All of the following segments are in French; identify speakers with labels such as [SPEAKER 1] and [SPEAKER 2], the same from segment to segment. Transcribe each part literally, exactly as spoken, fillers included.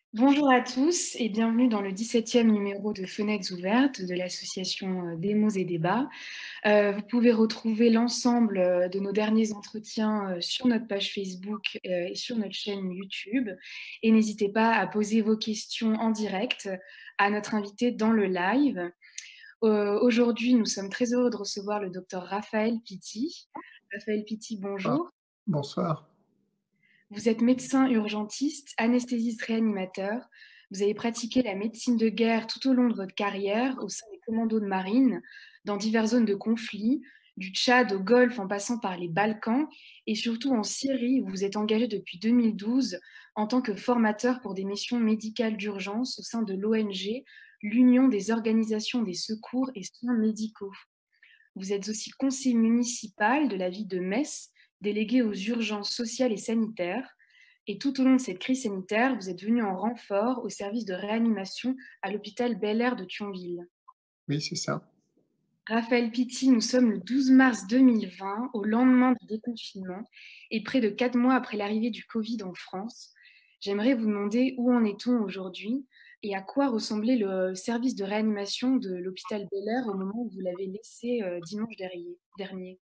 [SPEAKER 1] Bonjour à tous et bienvenue dans le dix-septième numéro de Fenêtres ouvertes de l'association euh, Démos et Débats. Euh, vous pouvez retrouver l'ensemble euh, de nos derniers entretiens euh, sur notre page Facebook euh, et sur notre chaîne YouTube. Et n'hésitez pas à poser vos questions en direct à notre invité dans le live. Euh, aujourd'hui, nous sommes très heureux de recevoir le docteur Raphaël Pitti. Raphaël Pitti,
[SPEAKER 2] Ah,
[SPEAKER 1] bonjour.
[SPEAKER 2] bonsoir.
[SPEAKER 1] Vous êtes médecin urgentiste, anesthésiste réanimateur. Vous avez pratiqué la médecine de guerre tout au long de votre carrière au sein des commandos de marine, dans diverses zones de conflit, du Tchad au Golfe en passant par les Balkans et surtout en Syrie où vous êtes engagé depuis deux mille douze en tant que formateur pour des missions médicales d'urgence au sein de l'O N G, l'Union des organisations des secours et soins médicaux. Vous êtes aussi conseiller municipal de la ville de Metz, délégué aux urgences sociales et sanitaires. Et tout au long de cette crise sanitaire, vous êtes venu en renfort au service de réanimation à l'hôpital Bel Air de Thionville.
[SPEAKER 2] Oui, c'est ça.
[SPEAKER 1] Raphaël Pitti, nous sommes le douze mars deux mille vingt, au lendemain du déconfinement et près de quatre mois après l'arrivée du Covid en France. J'aimerais vous demander où en est-on aujourd'hui et à quoi ressemblait le service de réanimation de l'hôpital Bel Air au moment où vous l'avez laissé euh, dimanche derrière- dernier.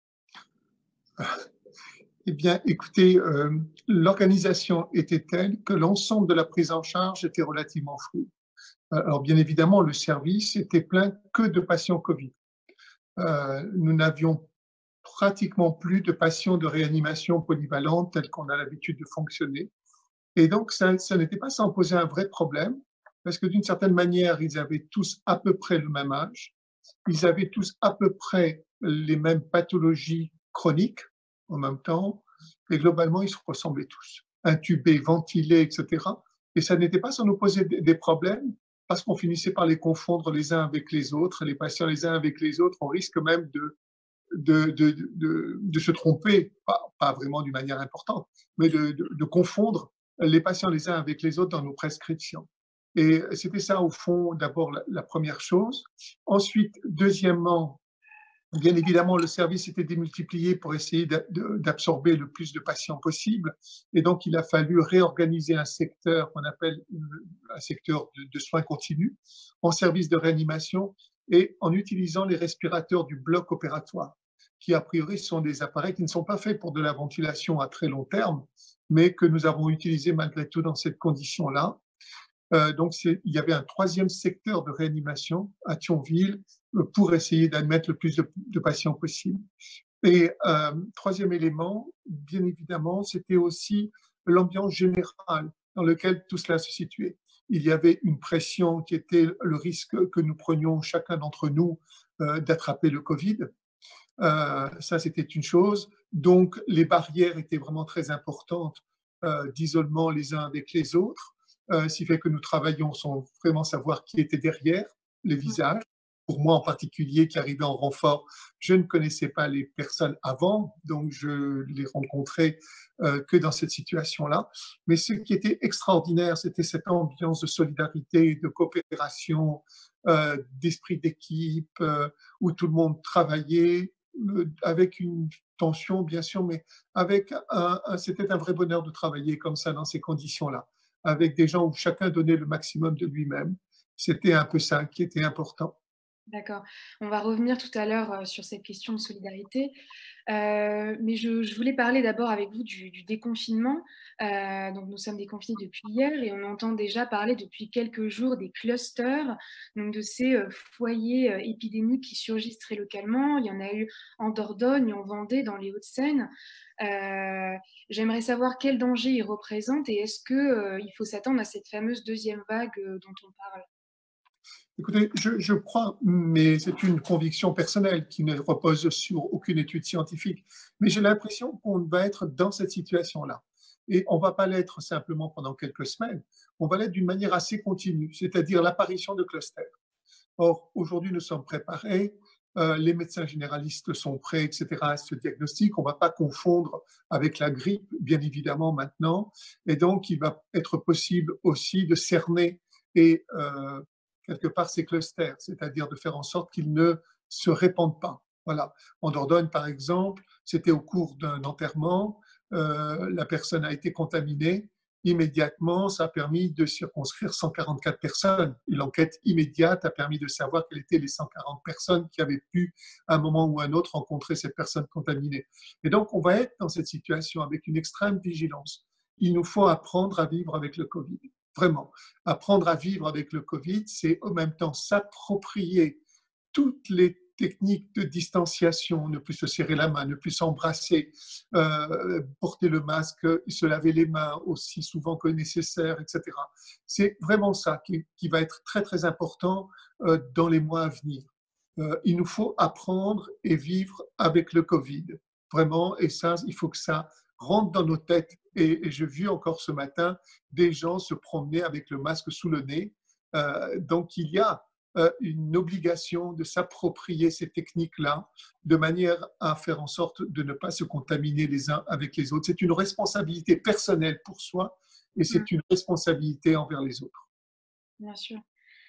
[SPEAKER 2] Eh bien, écoutez, euh, l'organisation était telle que l'ensemble de la prise en charge était relativement flou. Alors, bien évidemment, le service était plein que de patients Covid. Euh, nous n'avions pratiquement plus de patients de réanimation polyvalente tels qu'on a l'habitude de fonctionner. Et donc, ça, ça n'était pas sans poser un vrai problème, parce que d'une certaine manière, ils avaient tous à peu près le même âge. Ils avaient tous à peu près les mêmes pathologies chroniques en même temps, et globalement, ils se ressemblaient tous, intubés, ventilés, et cetera. Et ça n'était pas sans nous poser des problèmes, parce qu'on finissait par les confondre les uns avec les autres, les patients les uns avec les autres. On risque même de, de, de, de, de se tromper, pas, pas vraiment d'une manière importante, mais de, de, de confondre les patients les uns avec les autres dans nos prescriptions. Et c'était ça, au fond, d'abord la, la première chose. Ensuite, deuxièmement, bien évidemment, le service était démultiplié pour essayer d'absorber le plus de patients possible. Et donc, il a fallu réorganiser un secteur qu'on appelle un secteur de, de soins continus en service de réanimation et en utilisant les respirateurs du bloc opératoire, qui a priori sont des appareils qui ne sont pas faits pour de la ventilation à très long terme, mais que nous avons utilisés malgré tout dans cette condition-là. Euh, donc, il y avait un troisième secteur de réanimation à Thionville euh, pour essayer d'admettre le plus de, de patients possible. Et euh, troisième élément, bien évidemment, c'était aussi l'ambiance générale dans laquelle tout cela se situait. Il y avait une pression qui était le risque que nous prenions chacun d'entre nous euh, d'attraper le Covid. Euh, ça, c'était une chose. Donc, les barrières étaient vraiment très importantes euh, d'isolement les uns avec les autres, euh, ce qui fait que nous travaillons sans vraiment savoir qui était derrière les visages. Pour moi en particulier, qui arrivait en renfort, je ne connaissais pas les personnes avant, donc je les rencontrais euh, que dans cette situation-là. Mais ce qui était extraordinaire, c'était cette ambiance de solidarité, de coopération, euh, d'esprit d'équipe, euh, où tout le monde travaillait, avec une tension, bien sûr, mais avec un, un c'était un vrai bonheur de travailler comme ça, dans ces conditions-là, avec des gens où chacun donnait le maximum de lui-même. C'était un peu ça qui était important.
[SPEAKER 1] D'accord. On va revenir tout à l'heure euh, sur cette question de solidarité. Euh, mais je, je voulais parler d'abord avec vous du, du déconfinement. Euh, donc nous sommes déconfinés depuis hier et on entend déjà parler depuis quelques jours des clusters, donc de ces euh, foyers euh, épidémiques qui surgissent très localement. Il y en a eu en Dordogne, en Vendée, dans les Hauts-de-Seine. Euh, J'aimerais savoir quel danger ils représentent et est-ce que, euh, il faut s'attendre à cette fameuse deuxième vague euh, dont on parle.
[SPEAKER 2] Écoutez, je, je crois, mais c'est une conviction personnelle qui ne repose sur aucune étude scientifique, mais j'ai l'impression qu'on va être dans cette situation-là. Et on ne va pas l'être simplement pendant quelques semaines, on va l'être d'une manière assez continue, c'est-à-dire l'apparition de clusters. Or, aujourd'hui, nous sommes préparés, euh, les médecins généralistes sont prêts, et cetera, à ce diagnostic. On ne va pas confondre avec la grippe, bien évidemment, maintenant. Et donc, il va être possible aussi de cerner et, euh, quelque part, ces clusters, c'est-à-dire de faire en sorte qu'ils ne se répandent pas. Voilà. En Dordogne, par exemple, c'était au cours d'un enterrement, euh, la personne a été contaminée Immédiatement, ça a permis de circonscrire cent quarante-quatre personnes. Et l'enquête immédiate a permis de savoir quelles étaient les cent quarante personnes qui avaient pu, à un moment ou à un autre, rencontrer cette personne contaminée. Et donc, on va être dans cette situation avec une extrême vigilance. Il nous faut apprendre à vivre avec le Covid. Vraiment. Apprendre à vivre avec le Covid, c'est en même temps s'approprier toutes les techniques de distanciation, ne plus se serrer la main, ne plus s'embrasser, euh, porter le masque, se laver les mains aussi souvent que nécessaire, et cetera. C'est vraiment ça qui, qui va être très, très important euh, dans les mois à venir. Euh, il nous faut apprendre et vivre avec le Covid, vraiment, et ça, il faut que ça rentre dans nos têtes. Et, et j'ai vu encore ce matin des gens se promener avec le masque sous le nez. Euh, donc, il y a une obligation de s'approprier ces techniques-là de manière à faire en sorte de ne pas se contaminer les uns avec les autres. C'est une responsabilité personnelle pour soi et c'est une responsabilité envers les autres.
[SPEAKER 1] Bien sûr.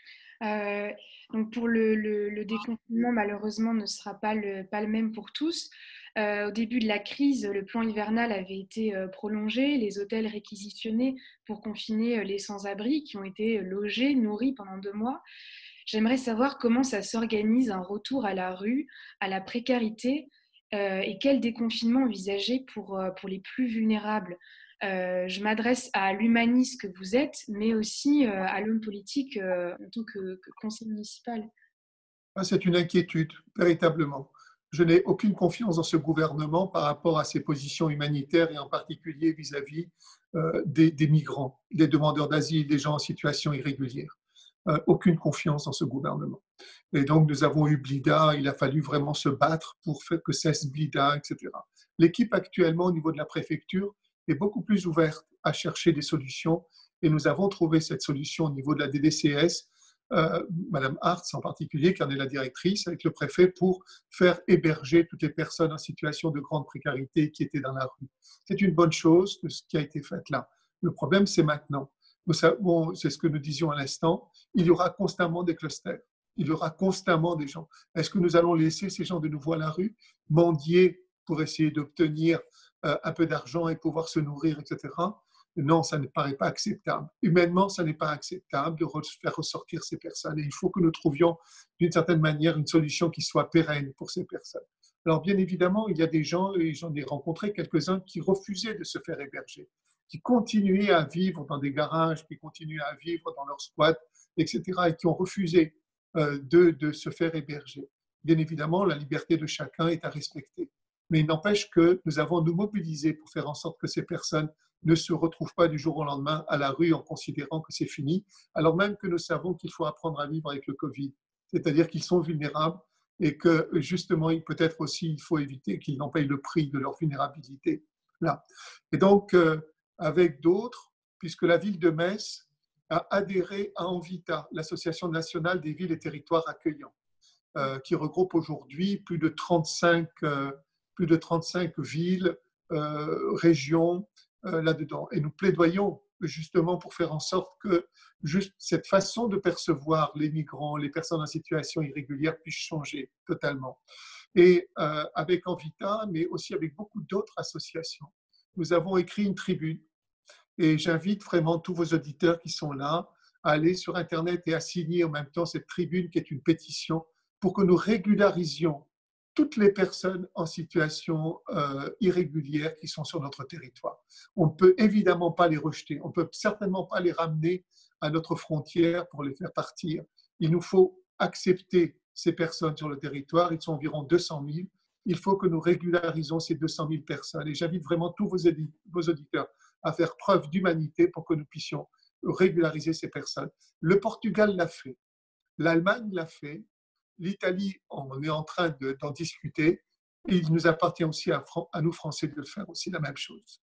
[SPEAKER 1] Euh, donc pour le, le, le déconfinement, malheureusement, ne sera pas le, pas le même pour tous. Euh, au début de la crise, le plan hivernal avait été euh, prolongé, les hôtels réquisitionnés pour confiner les sans-abri qui ont été logés, nourris pendant deux mois. J'aimerais savoir comment ça s'organise un retour à la rue, à la précarité euh, et quel déconfinement envisager pour, euh, pour les plus vulnérables. Euh, je m'adresse à l'humaniste que vous êtes, mais aussi euh, à l'homme politique euh, en tant que, que conseiller municipal.
[SPEAKER 2] C'est une inquiétude, véritablement. Je n'ai aucune confiance dans ce gouvernement par rapport à ses positions humanitaires et en particulier vis-à-vis euh, des, des migrants, des demandeurs d'asile, des gens en situation irrégulière. Euh, aucune confiance dans ce gouvernement. Et donc, nous avons eu Blida, il a fallu vraiment se battre pour faire que cesse Blida, et cetera. L'équipe actuellement au niveau de la préfecture est beaucoup plus ouverte à chercher des solutions et nous avons trouvé cette solution au niveau de la D D C S, euh, Madame Hartz en particulier, qui en est la directrice, avec le préfet, pour faire héberger toutes les personnes en situation de grande précarité qui étaient dans la rue. C'est une bonne chose de ce qui a été fait là. Le problème, c'est maintenant. Bon, c'est ce que nous disions à l'instant, il y aura constamment des clusters, il y aura constamment des gens. Est-ce que nous allons laisser ces gens de nouveau à la rue, mendier pour essayer d'obtenir euh, un peu d'argent et pouvoir se nourrir, et cetera. Non, ça ne paraît pas acceptable. Humainement, ça n'est pas acceptable de faire ressortir ces personnes. Et il faut que nous trouvions d'une certaine manière une solution qui soit pérenne pour ces personnes. Alors bien évidemment, il y a des gens, et j'en ai rencontré quelques-uns, qui refusaient de se faire héberger, qui continuaient à vivre dans des garages, qui continuaient à vivre dans leurs squats, et cetera, et qui ont refusé euh, de, de se faire héberger. Bien évidemment, la liberté de chacun est à respecter. Mais il n'empêche que nous avons nous mobilisé pour faire en sorte que ces personnes ne se retrouvent pas du jour au lendemain à la rue en considérant que c'est fini, alors même que nous savons qu'il faut apprendre à vivre avec le Covid. C'est-à-dire qu'ils sont vulnérables et que justement, peut-être aussi, il faut éviter qu'ils n'en payent le prix de leur vulnérabilité. Là. Et donc, euh, avec d'autres, puisque la ville de Metz a adhéré à Envita, l'Association nationale des villes et territoires accueillants, euh, qui regroupe aujourd'hui plus de trente-cinq, euh, plus de trente-cinq villes, euh, régions euh, là-dedans. Et nous plaidoyons justement pour faire en sorte que juste cette façon de percevoir les migrants, les personnes en situation irrégulière puisse changer totalement. Et euh, avec Envita, mais aussi avec beaucoup d'autres associations, nous avons écrit une tribune. Et j'invite vraiment tous vos auditeurs qui sont là à aller sur Internet et à signer en même temps cette tribune qui est une pétition pour que nous régularisions toutes les personnes en situation euh, irrégulière qui sont sur notre territoire. On ne peut évidemment pas les rejeter, on ne peut certainement pas les ramener à notre frontière pour les faire partir. Il nous faut accepter ces personnes sur le territoire, ils sont environ deux cent mille. Il faut que nous régularisons ces deux cent mille personnes. Et j'invite vraiment tous vos, vos auditeurs à faire preuve d'humanité pour que nous puissions régulariser ces personnes. Le Portugal l'a fait, l'Allemagne l'a fait, l'Italie, on est en train de, d'en discuter, et il nous appartient aussi à, à nous Français de faire aussi la même chose.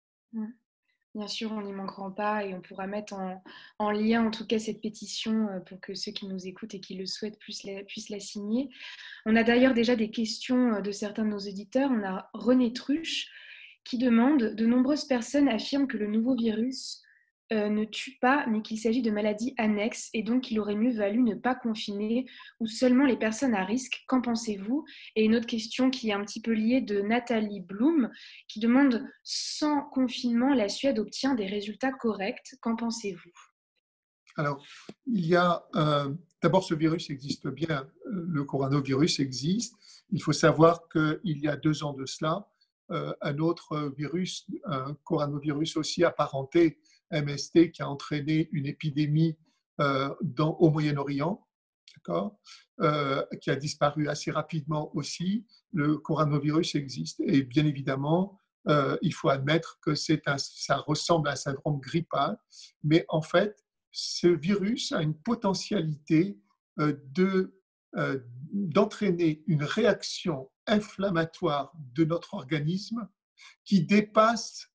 [SPEAKER 1] Bien sûr, on n'y manquera pas et on pourra mettre en, en lien en tout cas cette pétition pour que ceux qui nous écoutent et qui le souhaitent puissent la, puissent la signer. On a d'ailleurs déjà des questions de certains de nos auditeurs. On a René Truche qui demande « De nombreuses personnes affirment que le nouveau virus euh, ne tue pas, mais qu'il s'agit de maladies annexes et donc il aurait mieux valu ne pas confiner ou seulement les personnes à risque. Qu'en pensez-vous? Et une autre question qui est un petit peu liée de Nathalie Blum qui demande sans confinement, la Suède obtient des résultats corrects. Qu'en pensez-vous?
[SPEAKER 2] Alors, il y a euh, d'abord ce virus existe bien, le coronavirus existe. Il faut savoir qu'il y a deux ans de cela, euh, un autre virus, un coronavirus aussi apparenté, M S T, qui a entraîné une épidémie euh, dans, au Moyen-Orient, d'accord, euh, qui a disparu assez rapidement aussi. Le coronavirus existe et bien évidemment, euh, il faut admettre que c'est un, ça ressemble à un syndrome grippal, mais en fait, ce virus a une potentialité euh, de, euh, d'entraîner une réaction inflammatoire de notre organisme qui dépasse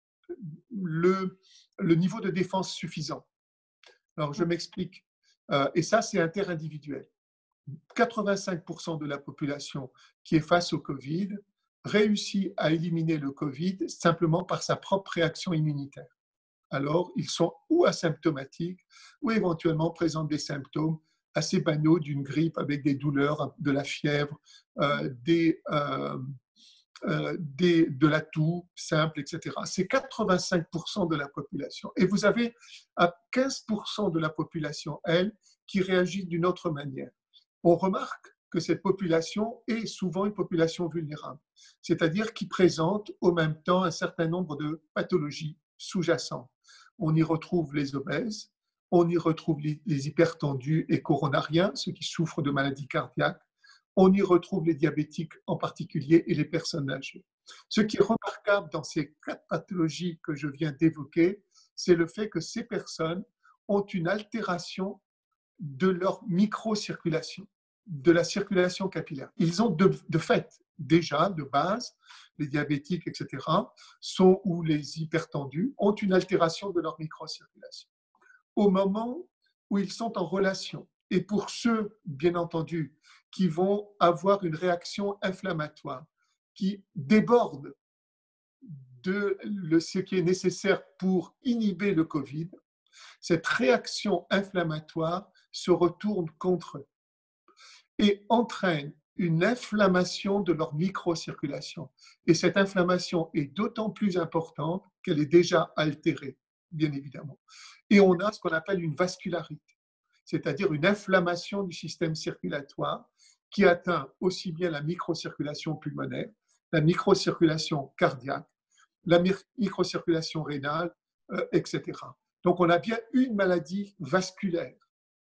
[SPEAKER 2] le, le niveau de défense suffisant. Alors, je m'explique. Euh, et ça, c'est interindividuel. quatre-vingt-cinq pour cent de la population qui est face au Covid réussit à éliminer le Covid simplement par sa propre réaction immunitaire. Alors, ils sont ou asymptomatiques ou éventuellement présentent des symptômes assez banaux d'une grippe avec des douleurs, de la fièvre, euh, des, euh, euh, des, de la toux simple, et cetera. C'est quatre-vingt-cinq pour cent de la population. Et vous avez à quinze pour cent de la population, elle, qui réagit d'une autre manière. On remarque que cette population est souvent une population vulnérable, c'est-à-dire qui présente au même temps un certain nombre de pathologies sous-jacentes. On y retrouve les obèses, on y retrouve les hypertendus et coronariens, ceux qui souffrent de maladies cardiaques, on y retrouve les diabétiques en particulier et les personnes âgées. Ce qui est remarquable dans ces quatre pathologies que je viens d'évoquer, c'est le fait que ces personnes ont une altération de leur microcirculation, de la circulation capillaire. Ils ont de, de fait, déjà, de base, les diabétiques, et cetera, sont, ou les hypertendus, ont une altération de leur microcirculation. Au moment où ils sont en relation, et pour ceux, bien entendu, qui vont avoir une réaction inflammatoire, qui déborde de ce qui est nécessaire pour inhiber le Covid, cette réaction inflammatoire se retourne contre eux et entraîne une inflammation de leur microcirculation. Et cette inflammation est d'autant plus importante qu'elle est déjà altérée, bien évidemment. Et on a ce qu'on appelle une vascularité, c'est-à-dire une inflammation du système circulatoire qui atteint aussi bien la microcirculation pulmonaire, la microcirculation cardiaque, la microcirculation rénale, euh, et cetera. Donc on a bien une maladie vasculaire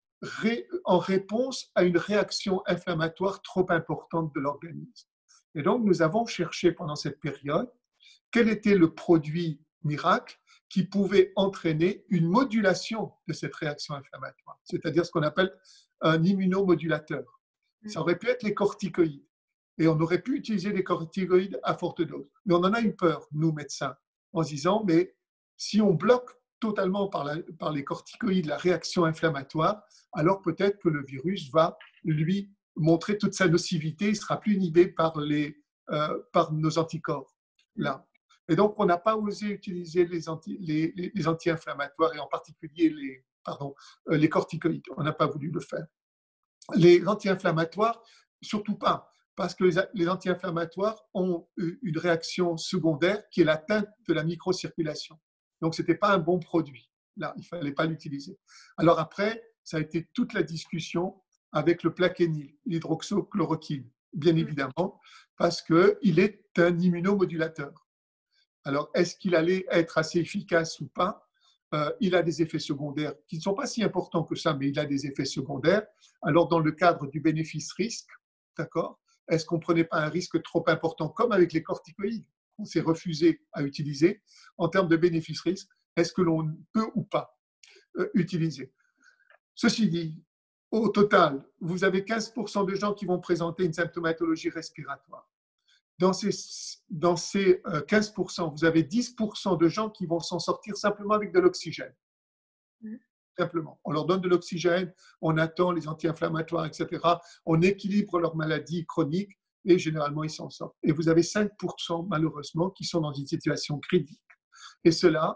[SPEAKER 2] en réponse à une réaction inflammatoire trop importante de l'organisme. Et donc, nous avons cherché pendant cette période quel était le produit miracle qui pouvait entraîner une modulation de cette réaction inflammatoire, c'est-à-dire ce qu'on appelle un immunomodulateur. Ça aurait pu être les corticoïdes. Et on aurait pu utiliser les corticoïdes à forte dose. Mais on en a eu peur, nous, médecins, en se disant, mais si on bloque totalement par, la, par les corticoïdes la réaction inflammatoire, alors peut-être que le virus va lui montrer toute sa nocivité, il ne sera plus inhibé par, les, euh, par nos anticorps. Là. Et donc, on n'a pas osé utiliser les, anti, les, les, les anti-inflammatoires, et en particulier les, pardon, euh, les corticoïdes. On n'a pas voulu le faire. Les anti-inflammatoires, surtout pas, parce que les, les anti-inflammatoires ont une réaction secondaire qui est l'atteinte de la microcirculation. Donc, ce n'était pas un bon produit. Là, il ne fallait pas l'utiliser. Alors après, ça a été toute la discussion avec le plaquenil, l'hydroxychloroquine, bien évidemment, parce qu'il est un immunomodulateur. Alors, est-ce qu'il allait être assez efficace ou pas? euh, Il a des effets secondaires qui ne sont pas si importants que ça, mais il a des effets secondaires. Alors, dans le cadre du bénéfice-risque, d'accord, est-ce qu'on ne prenait pas un risque trop important, comme avec les corticoïdes qu'on s'est refusé à utiliser, en termes de bénéfice-risque, est-ce que l'on peut ou pas euh, utiliser? Ceci dit, au total, vous avez quinze pour cent de gens qui vont présenter une symptomatologie respiratoire. Dans ces, dans ces quinze pour cent, vous avez dix pour cent de gens qui vont s'en sortir simplement avec de l'oxygène. Mmh. Simplement. On leur donne de l'oxygène, on attend les anti-inflammatoires, et cetera. On équilibre leur maladie chronique et généralement, ils s'en sortent. Et vous avez cinq pour cent, malheureusement, qui sont dans une situation critique. Et cela,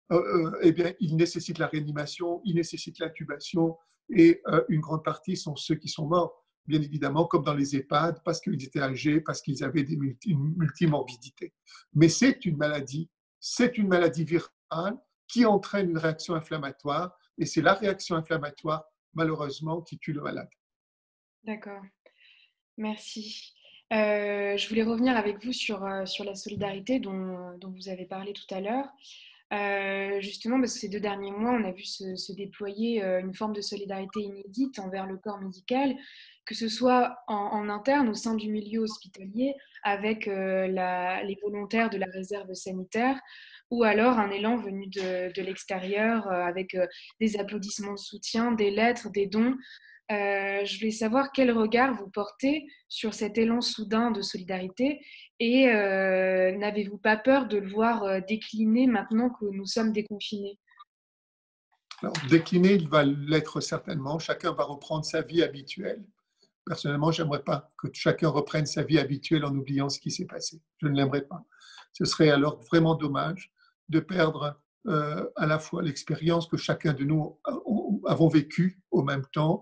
[SPEAKER 2] euh, euh, eh bien, ils nécessitent la réanimation, ils nécessitent l'intubation, et euh, une grande partie sont ceux qui sont morts, bien évidemment, comme dans les EHPAD, parce qu'ils étaient âgés, parce qu'ils avaient des multi, une multimorbidité. Mais c'est une maladie, c'est une maladie virale qui entraîne une réaction inflammatoire, et c'est la réaction inflammatoire, malheureusement, qui tue le malade.
[SPEAKER 1] D'accord, merci. Euh, je voulais revenir avec vous sur, euh, sur la solidarité dont, dont vous avez parlé tout à l'heure. Euh, justement, parce que ces deux derniers mois, on a vu se, se déployer euh, une forme de solidarité inédite envers le corps médical, que ce soit en, en interne au sein du milieu hospitalier, avec euh, la- les volontaires de la réserve sanitaire, ou alors un élan venu de, de l'extérieur, euh, avec euh, des applaudissements de soutien, des lettres, des dons. Euh, je voulais savoir quel regard vous portez sur cet élan soudain de solidarité et euh, n'avez-vous pas peur de le voir euh, décliner maintenant que nous sommes déconfinés?
[SPEAKER 2] Alors, décliner, il va l'être certainement. Chacun va reprendre sa vie habituelle. Personnellement, j'aimerais pas que chacun reprenne sa vie habituelle en oubliant ce qui s'est passé. Je ne l'aimerais pas. Ce serait alors vraiment dommage de perdre euh, à la fois l'expérience que chacun de nous avons vécue au même temps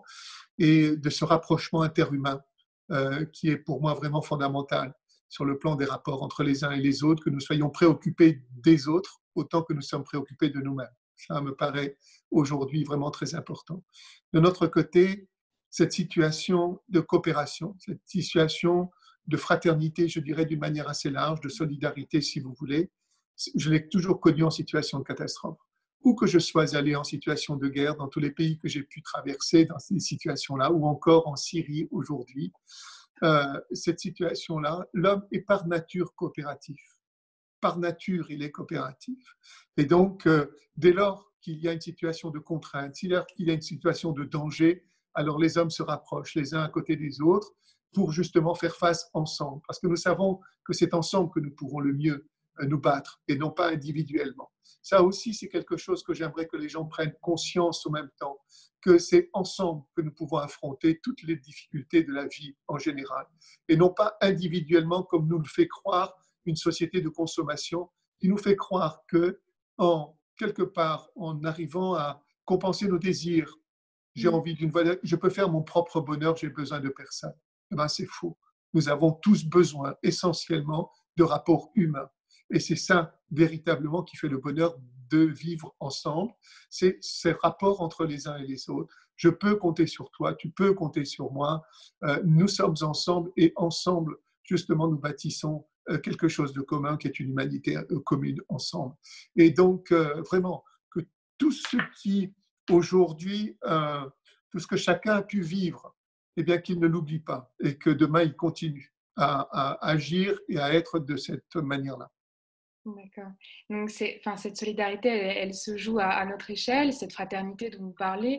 [SPEAKER 2] et de ce rapprochement interhumain euh, qui est pour moi vraiment fondamental sur le plan des rapports entre les uns et les autres, que nous soyons préoccupés des autres autant que nous sommes préoccupés de nous-mêmes. Ça me paraît aujourd'hui vraiment très important. De notre côté, cette situation de coopération, cette situation de fraternité, je dirais d'une manière assez large, de solidarité si vous voulez, je l'ai toujours connue en situation de catastrophe. Où que je sois allé en situation de guerre, dans tous les pays que j'ai pu traverser dans ces situations-là, ou encore en Syrie aujourd'hui, euh, cette situation-là, l'homme est par nature coopératif. Par nature, il est coopératif. Et donc, euh, dès lors qu'il y a une situation de contrainte, dès lors qu'il y a une situation de danger, alors les hommes se rapprochent les uns à côté des autres pour justement faire face ensemble. Parce que nous savons que c'est ensemble que nous pourrons le mieux euh, nous battre et non pas individuellement. Ça aussi, c'est quelque chose que j'aimerais que les gens prennent conscience au même temps, que c'est ensemble que nous pouvons affronter toutes les difficultés de la vie en général, et non pas individuellement comme nous le fait croire une société de consommation qui nous fait croire que, en quelque part, en arrivant à compenser nos désirs, j'ai
[SPEAKER 1] Mm.
[SPEAKER 2] envie d'une voiture, je peux faire mon propre bonheur, j'ai besoin de personne. Eh ben, c'est faux. Nous avons tous besoin essentiellement de rapports humains. Et c'est ça véritablement qui fait le bonheur de vivre ensemble. C'est ces rapports entre les uns et les autres. Je peux compter sur toi, tu peux compter sur moi. Euh, nous sommes ensemble et ensemble, justement, nous bâtissons euh, quelque chose de commun qui est une humanité euh, commune ensemble. Et donc, euh, vraiment, que tout ce qui aujourd'hui, euh, tout ce que chacun a pu vivre, eh bien qu'il ne l'oublie pas et que demain il continue à, à agir et à être de cette manière-là.
[SPEAKER 1] D'accord. Donc, c'est, enfin, cette solidarité, elle, elle se joue à, à notre échelle, cette fraternité dont vous parlez,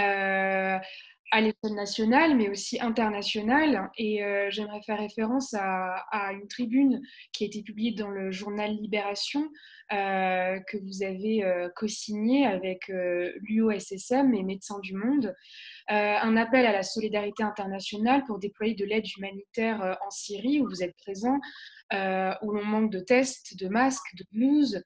[SPEAKER 1] euh, à l'échelle nationale, mais aussi internationale. Et euh, j'aimerais faire référence à, à une tribune qui a été publiée dans le journal Libération, euh, que vous avez euh, co-signée avec euh, l'U O S S M et Médecins du Monde. Euh, un appel à la solidarité internationale pour déployer de l'aide humanitaire euh, en Syrie, où vous êtes présent, euh, où l'on manque de tests, de masques, de blouses.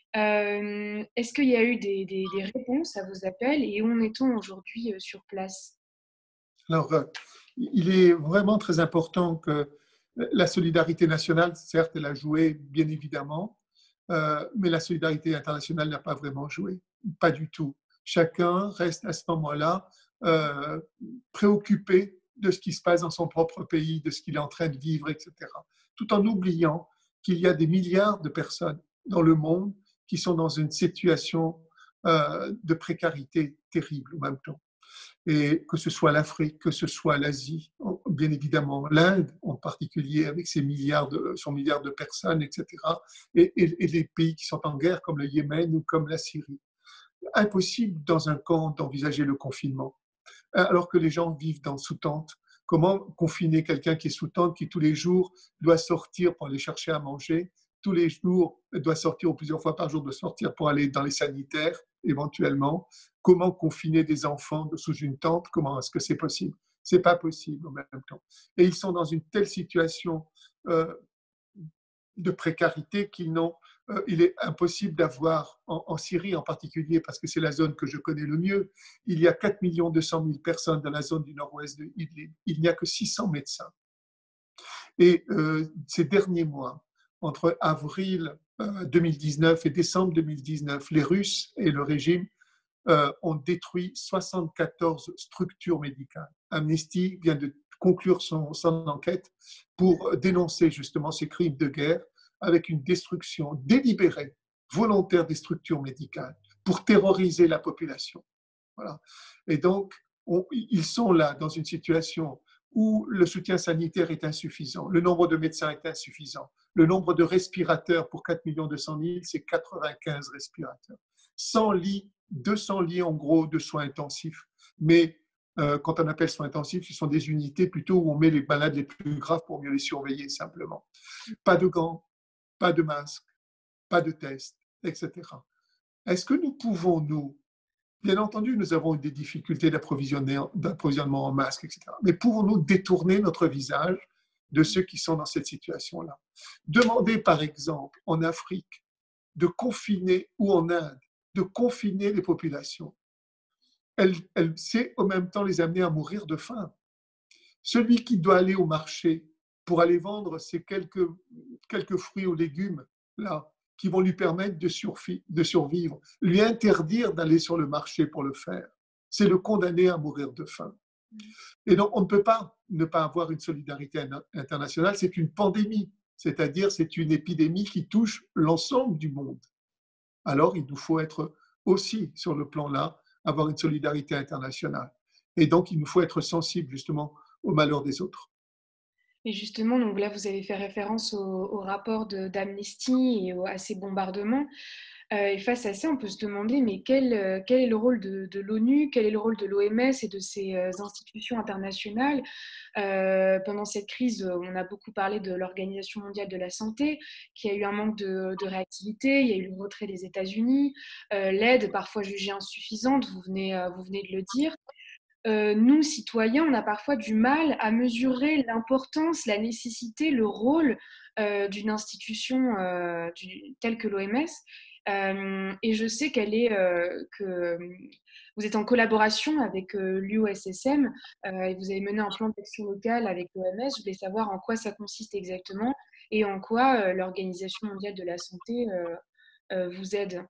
[SPEAKER 1] Euh, Est-ce qu'il y a eu des, des- des réponses à vos appels et où en est-on aujourd'hui euh, sur place?
[SPEAKER 2] Alors, euh, il est vraiment très important que la solidarité nationale, certes, elle a joué, bien évidemment, euh, mais la solidarité internationale n'a pas vraiment joué, pas du tout. Chacun reste à ce moment-là euh, préoccupé de ce qui se passe dans son propre pays, de ce qu'il est en train de vivre, et cetera. Tout en oubliant qu'il y a des milliards de personnes dans le monde qui sont dans une situation euh, de précarité terrible en même temps, et que ce soit l'Afrique, que ce soit l'Asie, bien évidemment l'Inde en particulier avec ses milliards de, son milliard de personnes, et cetera, et, et, et les pays qui sont en guerre comme le Yémen ou comme la Syrie. Impossible dans un camp d'envisager le confinement, alors que les gens vivent dans sous-tente. Comment confiner quelqu'un qui est sous-tente, qui tous les jours doit sortir pour aller chercher à manger, tous les jours doit sortir, ou plusieurs fois par jour doit sortir pour aller dans les sanitaires, éventuellement. Comment confiner des enfants sous une tente? Comment est-ce que c'est possible? C'est pas possible en même temps. Et ils sont dans une telle situation euh, de précarité qu'ils n'ont. Euh, il est impossible d'avoir, en, en Syrie en particulier, parce que c'est la zone que je connais le mieux, il y a quatre millions deux cent mille personnes dans la zone du nord-ouest de Idlib. Il n'y a que six cents médecins. Et euh, ces derniers mois, entre avril euh, deux mille dix-neuf et décembre deux mille dix-neuf, les Russes et le régime euh, ont détruit soixante-quatorze structures médicales. Amnesty vient de conclure son, son enquête pour dénoncer justement ces crimes de guerre avec une destruction délibérée, volontaire des structures médicales pour terroriser la population. Voilà. Et donc, on, ils sont là dans une situation où le soutien sanitaire est insuffisant, le nombre de médecins est insuffisant, le nombre de respirateurs pour quatre millions deux cent mille, c'est quatre-vingt-quinze respirateurs. cent lits, deux cents lits en gros de soins intensifs, mais euh, quand on appelle soins intensifs, ce sont des unités plutôt où on met les malades les plus graves pour mieux les surveiller simplement. Pas de gants, pas de masques, pas de tests, et cetera. Est-ce que nous pouvons, nous, bien entendu, nous avons des difficultés d'approvisionnement en masques, et cetera. Mais pouvons-nous détourner notre visage de ceux qui sont dans cette situation-là? Demander, par exemple, en Afrique, de confiner, ou en Inde, de confiner les populations. Elle, elle sait en même temps les amener à mourir de faim. Celui qui doit aller au marché pour aller vendre ces quelques, quelques fruits ou légumes là, qui vont lui permettre de, survi- de survivre, lui interdire d'aller sur le marché pour le faire, c'est le condamner à mourir de faim. Et donc, on ne peut pas ne pas avoir une solidarité internationale, c'est une pandémie, c'est-à-dire c'est une épidémie qui touche l'ensemble du monde. Alors, il nous faut être aussi, sur le plan-là, avoir une solidarité internationale. Et donc, il nous faut être sensible justement au malheur des autres.
[SPEAKER 1] Et justement, donc là, vous avez fait référence au, au rapport de- d'Amnesty et au- à ces bombardements. Euh, et face à ça, on peut se demander, mais quel, euh, quel est le rôle de, de l'ONU, quel est le rôle de l'O M S et de ces euh, institutions internationales? Euh, pendant cette crise, euh, on a beaucoup parlé de l'Organisation mondiale de la santé, qui a eu un manque de, de réactivité, il y a eu le retrait des États-Unis, euh, l'aide parfois jugée insuffisante, vous venez, euh, vous venez de le dire. Euh, nous, citoyens, on a parfois du mal à mesurer l'importance, la nécessité, le rôle euh, d'une institution euh, du- telle que l'O M S. Euh, et je sais qu'elle est, euh, que vous êtes en collaboration avec euh, l'U S S M euh, et vous avez mené un plan d'action local avec l'O M S. Je voulais savoir en quoi ça consiste exactement et en quoi euh, l'Organisation mondiale de la santé euh, euh, vous aide.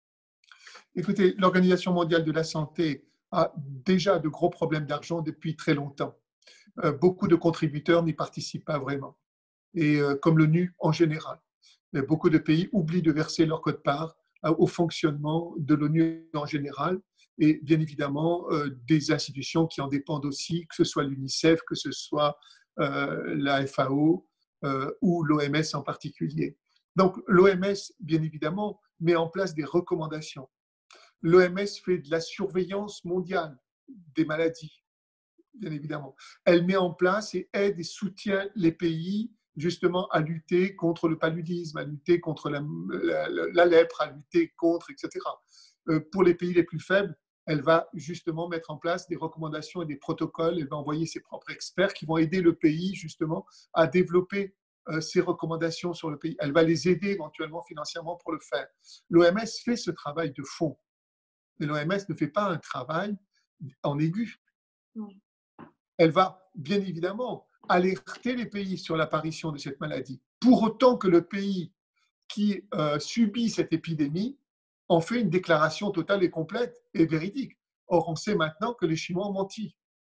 [SPEAKER 2] Écoutez, l'Organisation mondiale de la santé a déjà de gros problèmes d'argent depuis très longtemps. Euh, beaucoup de contributeurs n'y participent pas vraiment, et euh, comme l'ONU en général. Mais beaucoup de pays oublient de verser leur quote-part euh, au fonctionnement de l'ONU en général, et bien évidemment euh, des institutions qui en dépendent aussi, que ce soit l'UNICEF, que ce soit euh, la F A O euh, ou l'O M S en particulier. Donc l'O M S, bien évidemment, met en place des recommandations. L'O M S fait de la surveillance mondiale des maladies, bien évidemment. Elle met en place et aide et soutient les pays justement à lutter contre le paludisme, à lutter contre la, la, la lèpre, à lutter contre, et cetera. Euh, pour les pays les plus faibles, elle va justement mettre en place des recommandations et des protocoles. Elle va envoyer ses propres experts qui vont aider le pays justement à développer euh, ses recommandations sur le pays. Elle va les aider éventuellement financièrement pour le faire. L'O M S fait ce travail de fond. Mais l'O M S ne fait pas un travail en aigu.
[SPEAKER 1] Oui.
[SPEAKER 2] Elle va bien évidemment alerter les pays sur l'apparition de cette maladie, pour autant que le pays qui euh, subit cette épidémie en fait une déclaration totale et complète et véridique. Or, on sait maintenant que les Chinois ont menti.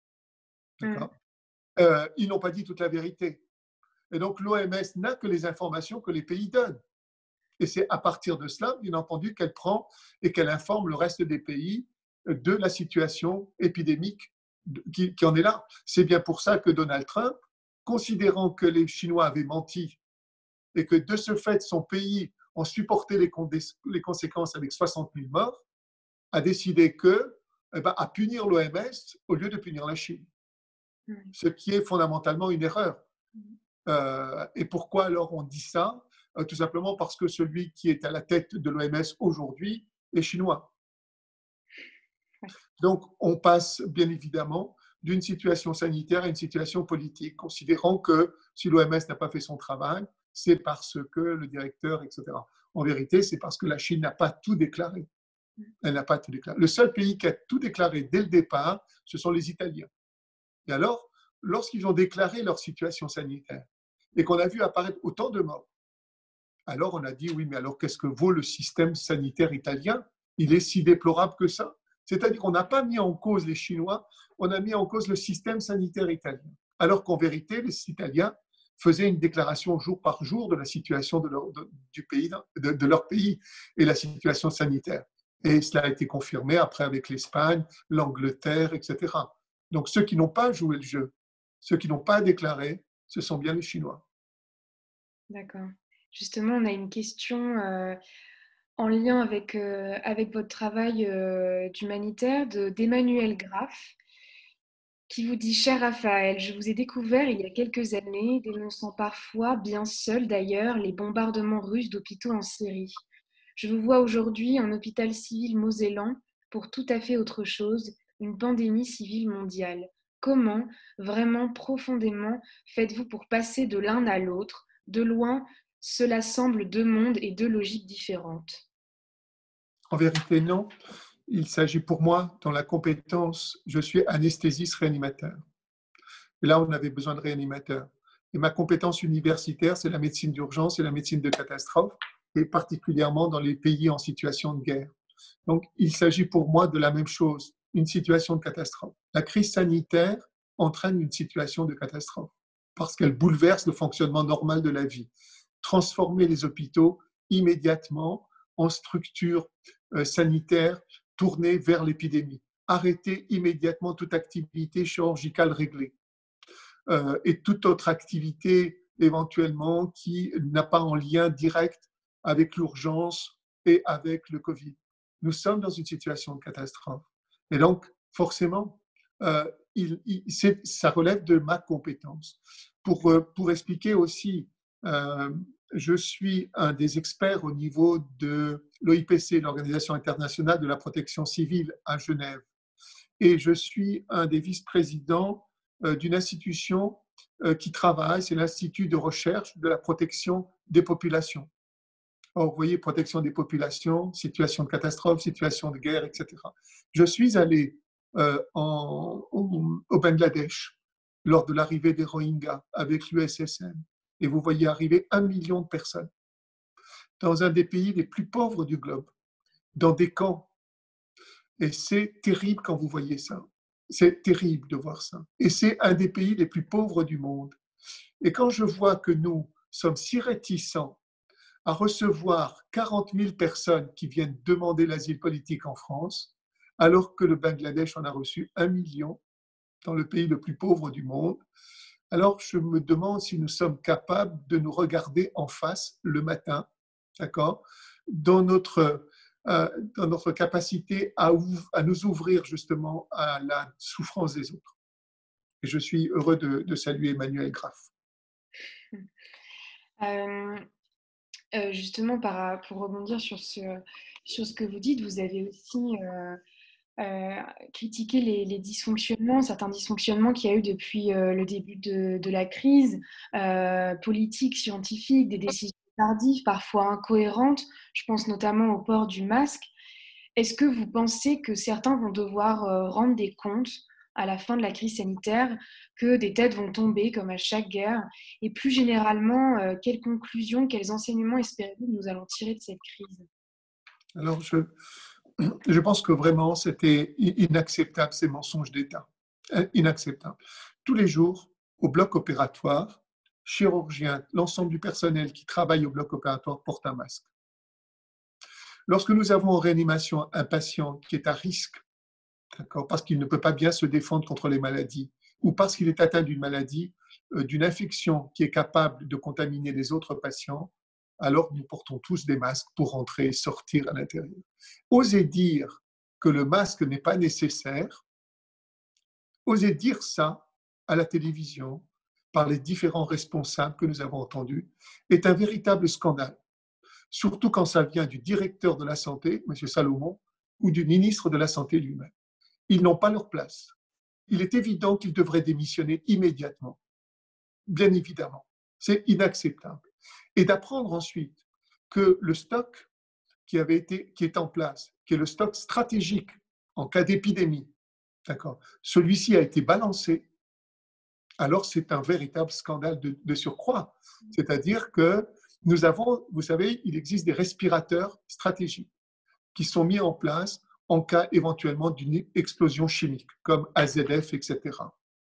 [SPEAKER 1] Mm.
[SPEAKER 2] D'accord euh, Ils n'ont pas dit toute la vérité. Et donc, l'O M S n'a que les informations que les pays donnent. Et c'est à partir de cela, bien entendu, qu'elle prend et qu'elle informe le reste des pays de la situation épidémique qui, qui en est là. C'est bien pour ça que Donald Trump, considérant que les Chinois avaient menti et que de ce fait, son pays en supportait les, les conséquences avec soixante mille morts, a décidé que, eh ben, à punir l'O M S au lieu de punir la Chine. Ce qui est fondamentalement une erreur. Euh, et pourquoi alors on dit ça? Euh, tout simplement parce que celui qui est à la tête de l'O M S aujourd'hui est chinois. Donc on passe bien évidemment d'une situation sanitaire à une situation politique, considérant que si l'O M S n'a pas fait son travail, c'est parce que le directeur, et cetera. En vérité, c'est parce que la Chine n'a pas tout déclaré. Elle n'a pas tout déclaré. Le seul pays qui a tout déclaré dès le départ, ce sont les Italiens. Et alors, lorsqu'ils ont déclaré leur situation sanitaire et qu'on a vu apparaître autant de morts, alors on a dit, oui, mais alors qu'est-ce que vaut le système sanitaire italien? Il est si déplorable que ça. C'est-à-dire qu'on n'a pas mis en cause les Chinois, on a mis en cause le système sanitaire italien. Alors qu'en vérité, les Italiens faisaient une déclaration jour par jour de la situation de leur, de, du pays, de, de leur pays et la situation sanitaire. Et cela a été confirmé après avec l'Espagne, l'Angleterre, et cetera. Donc ceux qui n'ont pas joué le jeu, ceux qui n'ont pas déclaré, ce sont bien les Chinois.
[SPEAKER 1] D'accord. Justement, on a une question euh, en lien avec, euh, avec votre travail euh, d'humanitaire de, d'Emmanuel Graff, qui vous dit: Cher Raphaël, je vous ai découvert il y a quelques années, dénonçant parfois, bien seul d'ailleurs, les bombardements russes d'hôpitaux en Syrie. Je vous vois aujourd'hui un hôpital civil mosellan pour tout à fait autre chose, une pandémie civile mondiale. Comment, vraiment profondément, faites-vous pour passer de l'un à l'autre? De loin, cela semble deux mondes et deux logiques différentes.
[SPEAKER 2] En vérité, non. Il s'agit pour moi, dans la compétence, je suis anesthésiste réanimateur. Et là, on avait besoin de réanimateurs. Et ma compétence universitaire, c'est la médecine d'urgence et la médecine de catastrophe, et particulièrement dans les pays en situation de guerre. Donc, il s'agit pour moi de la même chose, une situation de catastrophe. La crise sanitaire entraîne une situation de catastrophe parce qu'elle bouleverse le fonctionnement normal de la vie. Transformer les hôpitaux immédiatement en structures euh, sanitaires tournées vers l'épidémie. Arrêter immédiatement toute activité chirurgicale réglée euh, et toute autre activité éventuellement qui n'a pas en lien direct avec l'urgence et avec le Covid. Nous sommes dans une situation de catastrophe. Et donc, forcément, euh, il, il, ça relève de ma compétence. Pour, euh, pour expliquer aussi, euh, je suis un des experts au niveau de l'O I P C, l'Organisation internationale de la protection civile à Genève. Et je suis un des vice-présidents euh, d'une institution euh, qui travaille, c'est l'Institut de recherche de la protection des populations. Or, vous voyez, protection des populations, situation de catastrophe, situation de guerre, et cetera. Je suis allé euh, en, au, au Bangladesh lors de l'arrivée des Rohingyas avec l'U S S N. Et vous voyez arriver un million de personnes dans un des pays les plus pauvres du globe, dans des camps. Et c'est terrible quand vous voyez ça. C'est terrible de voir ça. Et c'est un des pays les plus pauvres du monde. Et quand je vois que nous sommes si réticents à recevoir quarante mille personnes qui viennent demander l'asile politique en France, alors que le Bangladesh en a reçu un million dans le pays le plus pauvre du monde, alors je me demande si nous sommes capables de nous regarder en face le matin, d'accord, dans notre, euh, dans notre capacité à, ouvre, à nous ouvrir justement à la souffrance des autres. Et je suis heureux de, de saluer Emmanuel Graff.
[SPEAKER 1] Euh, euh, justement, par, pour rebondir sur ce, sur ce que vous dites, vous avez aussi euh, euh, critiqué les, les dysfonctionnements, certains dysfonctionnements qu'il y a eu depuis euh, le début de, de la crise, euh, politiques, scientifiques, des décisions tardives, parfois incohérentes. Je pense notamment au port du masque. Est-ce que vous pensez que certains vont devoir euh, rendre des comptes à la fin de la crise sanitaire, que des têtes vont tomber comme à chaque guerre? Et plus généralement, euh, quelles conclusions, quels enseignements espérez-vous que nous allons tirer de cette crise?
[SPEAKER 2] Alors, je, je pense que vraiment, c'était inacceptable, ces mensonges d'État. Inacceptable. Tous les jours, au bloc opératoire, chirurgiens, l'ensemble du personnel qui travaille au bloc opératoire porte un masque. Lorsque nous avons en réanimation un patient qui est à risque, d'accord, parce qu'il ne peut pas bien se défendre contre les maladies, ou parce qu'il est atteint d'une maladie, euh, d'une infection qui est capable de contaminer les autres patients, alors nous portons tous des masques pour rentrer et sortir à l'intérieur. Osez dire que le masque n'est pas nécessaire, osez dire ça à la télévision par les différents responsables que nous avons entendus, est un véritable scandale. Surtout quand ça vient du directeur de la santé, M. Salomon, ou du ministre de la Santé lui-même. Ils n'ont pas leur place. Il est évident qu'ils devraient démissionner immédiatement. Bien évidemment. C'est inacceptable. et d'apprendre ensuite que le stock qui avait été, qui est en place, qui est le stock stratégique en cas d'épidémie, d'accord, celui-ci a été balancé, alors c'est un véritable scandale de, de surcroît. C'est-à-dire que nous avons, vous savez, il existe des respirateurs stratégiques qui sont mis en place en cas éventuellement d'une explosion chimique, comme A Z F, et cetera,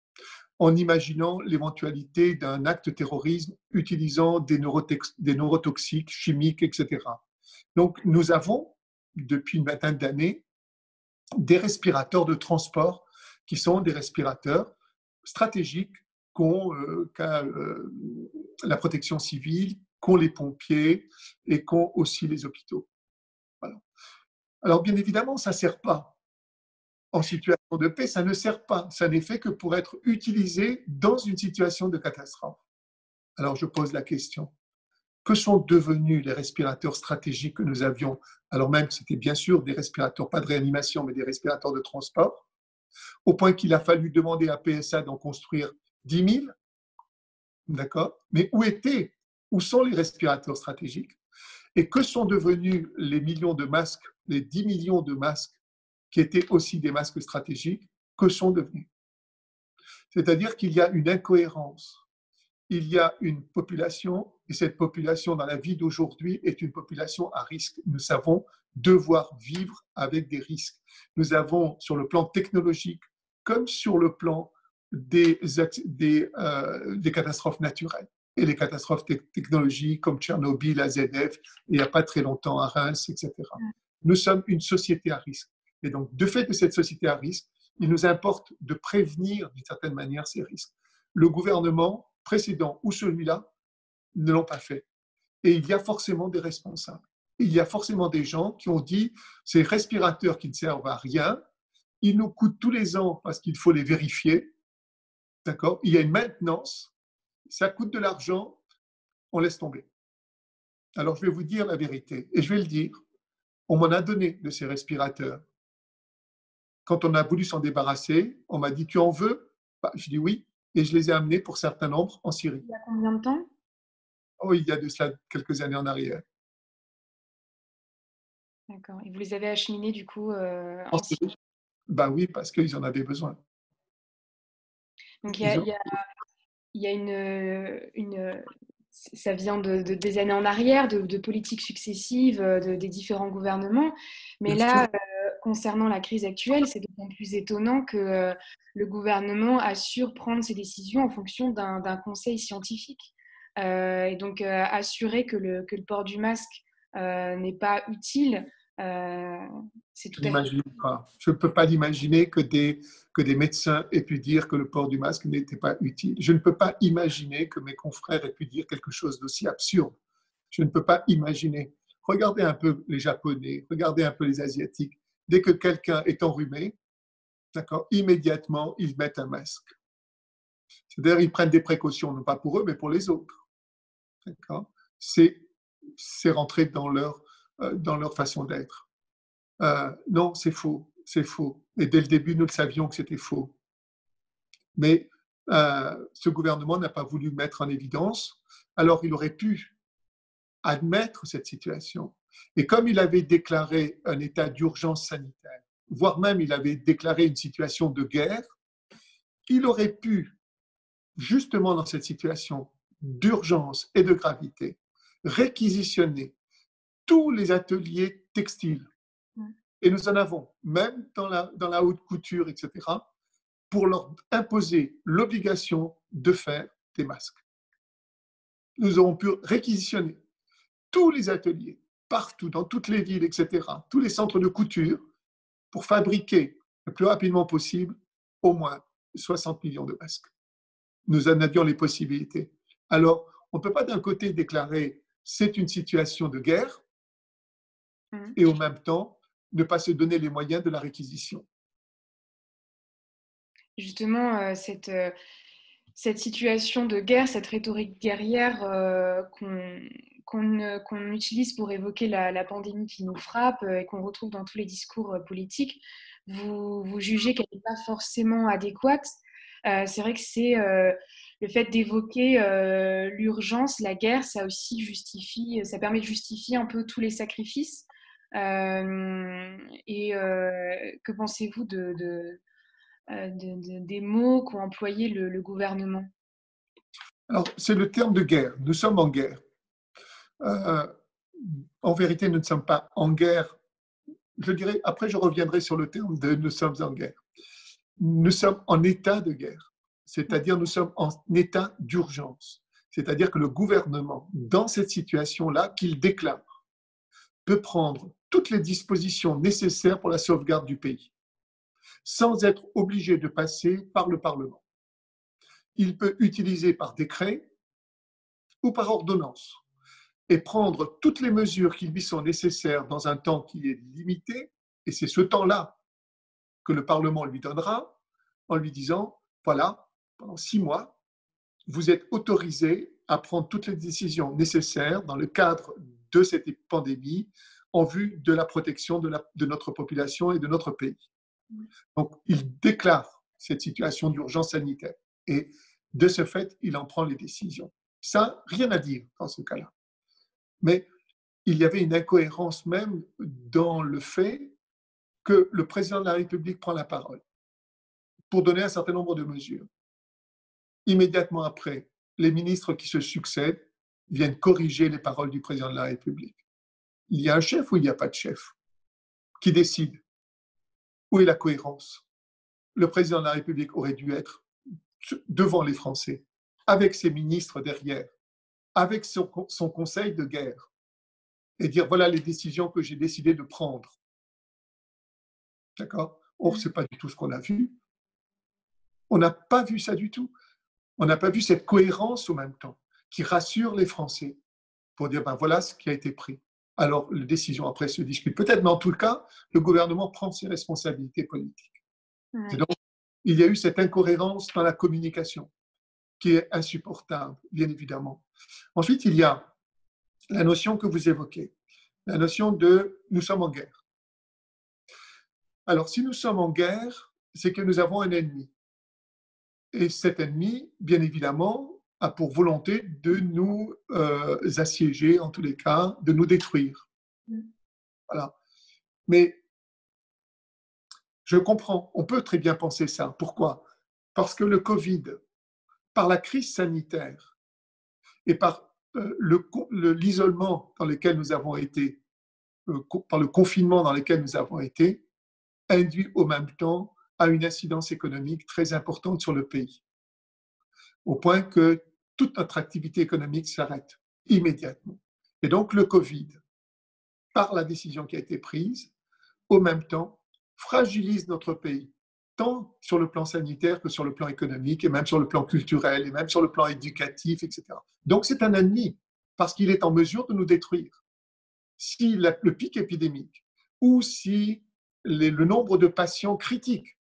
[SPEAKER 2] en imaginant l'éventualité d'un acte terrorisme utilisant des, des neurotoxiques chimiques, et cetera. Donc, nous avons, depuis une vingtaine d'années, des respirateurs de transport qui sont des respirateurs stratégiques qu'ont euh, qu euh, la protection civile, qu'ont les pompiers et qu'ont aussi les hôpitaux. Voilà. Alors, bien évidemment, ça ne sert pas. En situation de paix, ça ne sert pas. Ça n'est fait que pour être utilisé dans une situation de catastrophe. Alors, je pose la question. Que sont devenus les respirateurs stratégiques que nous avions, alors même que c'était bien sûr des respirateurs, pas de réanimation, mais des respirateurs de transport, au point qu'il a fallu demander à P S A d'en construire dix mille, d'accord? Mais où étaient, où sont les respirateurs stratégiques? Et que sont devenus les millions de masques, les dix millions de masques qui étaient aussi des masques stratégiques, que sont devenus? C'est-à-dire qu'il y a une incohérence. Il y a une population, et cette population dans la vie d'aujourd'hui est une population à risque. Nous savons devoir vivre avec des risques. Nous avons sur le plan technologique, comme sur le plan des, des, euh, des catastrophes naturelles. Et les catastrophes technologiques comme Tchernobyl, A Z F, il n'y a pas très longtemps à Reims, et cetera. Nous sommes une société à risque. Et donc, de fait de cette société à risque, il nous importe de prévenir d'une certaine manière ces risques. Le gouvernement précédent ou celui-là ne l'ont pas fait. Et il y a forcément des responsables. Il y a forcément des gens qui ont dit ces respirateurs qui ne servent à rien, ils nous coûtent tous les ans parce qu'il faut les vérifier. D'accord? Il y a une maintenance, ça coûte de l'argent, on laisse tomber. Alors je vais vous dire la vérité, et je vais le dire. On m'en a donné de ces respirateurs. Quand on a voulu s'en débarrasser, on m'a dit tu en veux? Bah, je dis oui, et je les ai amenés pour certains nombres en Syrie.
[SPEAKER 1] Il y a combien de temps?
[SPEAKER 2] Oh, il y a de cela quelques années en arrière.
[SPEAKER 1] D'accord. Et vous les avez acheminés du coup euh,
[SPEAKER 2] En
[SPEAKER 1] en Syrie?
[SPEAKER 2] Syrie? Ben oui, parce qu'ils en avaient besoin.
[SPEAKER 1] Donc il y a,
[SPEAKER 2] Ils
[SPEAKER 1] il
[SPEAKER 2] ont...
[SPEAKER 1] y a, il y a une, une, ça vient de, de- des années en arrière, de, de politiques successives de- des différents gouvernements. Mais
[SPEAKER 2] Bien
[SPEAKER 1] là,
[SPEAKER 2] sûr.
[SPEAKER 1] euh, concernant la crise actuelle, c'est d'autant plus étonnant que euh, le gouvernement assure prendre ses décisions en fonction d'un d'un conseil scientifique. Euh, et donc, euh, assurer que le, que le port du masque euh, n'est pas utile, euh, c'est tout
[SPEAKER 2] Je
[SPEAKER 1] à fait...
[SPEAKER 2] n'imagine pas. Je ne peux pas l'imaginer que des, que des médecins aient pu dire que le port du masque n'était pas utile. Je ne peux pas imaginer que mes confrères aient pu dire quelque chose d'aussi absurde. Je ne peux pas imaginer. Regardez un peu les Japonais, regardez un peu les Asiatiques. Dès que quelqu'un est enrhumé, d'accord, immédiatement, ils mettent un masque. C'est-à-dire, ils prennent des précautions, non pas pour eux, mais pour les autres. D'accord? C'est, c'est rentré dans leur, euh, dans leur façon d'être. Euh, non, c'est faux, c'est faux. Et dès le début, nous le savions que c'était faux. Mais euh, ce gouvernement n'a pas voulu mettre en évidence, alors il aurait pu admettre cette situation. Et comme il avait déclaré un état d'urgence sanitaire, voire même il avait déclaré une situation de guerre, il aurait pu, justement dans cette situation d'urgence et de gravité, réquisitionner tous les ateliers textiles. Et nous en avons, même dans la, dans la haute couture, et cetera, pour leur imposer l'obligation de faire des masques. Nous aurons pu réquisitionner tous les ateliers, partout, dans toutes les villes, et cetera, tous les centres de couture, pour fabriquer le plus rapidement possible au moins soixante millions de masques. Nous en avions les possibilités. Alors, on ne peut pas d'un côté déclarer c'est une situation de guerre et en même temps ne pas se donner les moyens de la réquisition.
[SPEAKER 1] Justement, euh, cette, euh, cette situation de guerre, cette rhétorique guerrière euh, qu'on qu'on qu'on utilise pour évoquer la, la pandémie qui nous frappe euh, et qu'on retrouve dans tous les discours euh, politiques, vous, vous jugez qu'elle n'est pas forcément adéquate. Euh, c'est vrai que c'est euh, le fait d'évoquer euh, l'urgence, la guerre, ça aussi justifie, ça permet de justifier un peu tous les sacrifices. Euh, et euh, que pensez-vous de, de, euh, de- de- des mots qu'ont employés le, le gouvernement?
[SPEAKER 2] Alors, c'est le terme de guerre. Nous sommes en guerre. Euh, en vérité, nous ne sommes pas en guerre. Je dirais, après, je reviendrai sur le terme de nous sommes en guerre. Nous sommes en état de guerre, c'est-à-dire nous sommes en état d'urgence. C'est-à-dire que le gouvernement, dans cette situation-là, qu'il déclare, peut prendre toutes les dispositions nécessaires pour la sauvegarde du pays, sans être obligé de passer par le Parlement. Il peut utiliser par décret ou par ordonnance et prendre toutes les mesures qui lui sont nécessaires dans un temps qui est limité, et c'est ce temps-là que le Parlement lui donnera en lui disant, voilà, pendant six mois, vous êtes autorisé à prendre toutes les décisions nécessaires dans le cadre de cette pandémie en vue de la protection de, la, de notre population et de notre pays. Donc, il déclare cette situation d'urgence sanitaire et de ce fait, il en prend les décisions. Ça, rien à dire dans ce cas-là. Mais il y avait une incohérence même dans le fait que le président de la République prend la parole pour donner un certain nombre de mesures. Immédiatement après, les ministres qui se succèdent viennent corriger les paroles du président de la République. Il y a un chef ou il n'y a pas de chef? Qui décide? Où est la cohérence? Le président de la République aurait dû être devant les Français, avec ses ministres derrière, avec son, son conseil de guerre, et dire voilà les décisions que j'ai décidé de prendre. D'accord? Or, ce n'est pas du tout ce qu'on a vu. On n'a pas vu ça du tout. On n'a pas vu cette cohérence au même temps qui rassure les Français pour dire ben voilà ce qui a été pris. Alors, les décisions après se discutent peut-être, mais en tout cas, le gouvernement prend ses responsabilités politiques.
[SPEAKER 1] Ouais.
[SPEAKER 2] Et donc, il y a eu cette incohérence dans la communication qui est insupportable, bien évidemment. Ensuite, il y a la notion que vous évoquez, la notion de nous sommes en guerre. Alors, si nous sommes en guerre, c'est que nous avons un ennemi. Et cet ennemi, bien évidemment, a pour volonté de nous euh, assiéger, en tous les cas, de nous détruire. Voilà. Mais je comprends, on peut très bien penser ça. Pourquoi? Parce que le Covid, par la crise sanitaire et par euh, le, le, l'isolement dans lequel nous avons été, euh, par le confinement dans lequel nous avons été, induit au même temps à une incidence économique très importante sur le pays, au point que toute notre activité économique s'arrête immédiatement. Et donc le Covid, par la décision qui a été prise, au même temps, fragilise notre pays, tant sur le plan sanitaire que sur le plan économique, et même sur le plan culturel, et même sur le plan éducatif, et cetera. Donc c'est un ennemi, parce qu'il est en mesure de nous détruire. Si la, le pic épidémique, ou si les, le nombre de patients critiques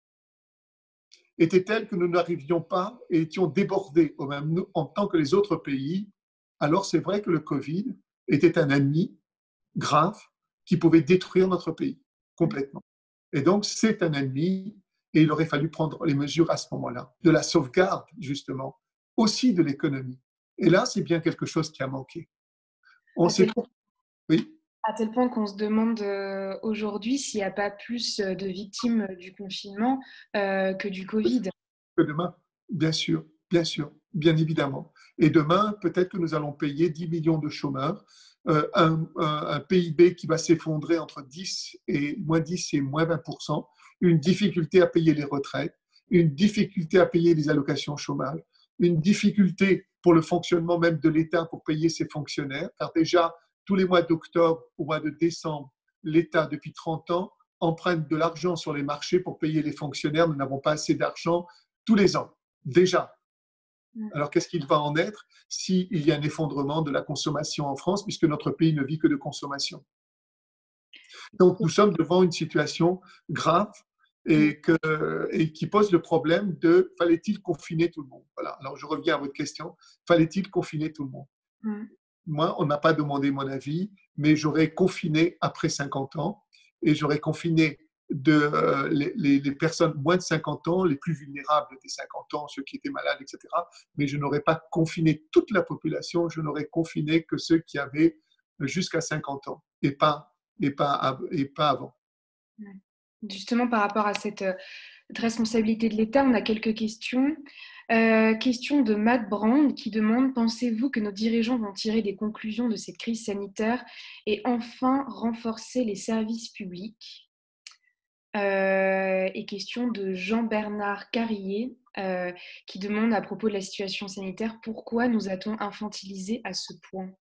[SPEAKER 2] était tel que nous n'arrivions pas et étions débordés au même, en tant que les autres pays, alors c'est vrai que le Covid était un ennemi grave qui pouvait détruire notre pays complètement. Et donc, c'est un ennemi et il aurait fallu prendre les mesures à ce moment-là, de la sauvegarde, justement, aussi de l'économie. Et là, c'est bien quelque chose qui a manqué. On
[SPEAKER 1] À
[SPEAKER 2] s'est...
[SPEAKER 1] tel,
[SPEAKER 2] Oui,
[SPEAKER 1] à tel point qu'on se demande euh, aujourd'hui s'il n'y a pas plus euh, de victimes euh, du confinement euh, que du Covid.
[SPEAKER 2] que demain, bien sûr, bien sûr, bien évidemment. Et demain, peut-être que nous allons payer dix millions de chômeurs, euh, un, un, un P I B qui va s'effondrer entre dix et moins dix et moins vingt pour cent, une difficulté à payer les retraites, une difficulté à payer les allocations chômage, une difficulté pour le fonctionnement même de l'État pour payer ses fonctionnaires, car déjà, tous les mois d'octobre au mois de décembre, l'État, depuis trente ans, emprunte de l'argent sur les marchés pour payer les fonctionnaires. Nous n'avons pas assez d'argent tous les ans, déjà. Alors, qu'est-ce qu'il va en être s'il y a un effondrement de la consommation en France, puisque notre pays ne vit que de consommation? Donc, nous sommes devant une situation grave et, que, et qui pose le problème de fallait-il confiner tout le monde? Voilà. Alors, je reviens à votre question. Fallait-il confiner tout le monde?
[SPEAKER 1] Mm.
[SPEAKER 2] Moi, on n'a pas demandé mon avis, mais j'aurais confiné après cinquante ans et j'aurais confiné de euh, les, les, les personnes moins de cinquante ans, les plus vulnérables des cinquante ans, ceux qui étaient malades, et cetera. Mais je n'aurais pas confiné toute la population, je n'aurais confiné que ceux qui avaient jusqu'à cinquante ans et pas, et pas, et pas avant.
[SPEAKER 1] Justement, par rapport à cette, cette responsabilité de l'État, on a quelques questions. Euh, question de Matt Brand qui demande: pensez-vous que nos dirigeants vont tirer des conclusions de cette crise sanitaire et enfin renforcer les services publics? euh, Et question de Jean-Bernard Carrier euh, qui demande à propos de la situation sanitaire: pourquoi nous a-t-on infantilisé à ce point?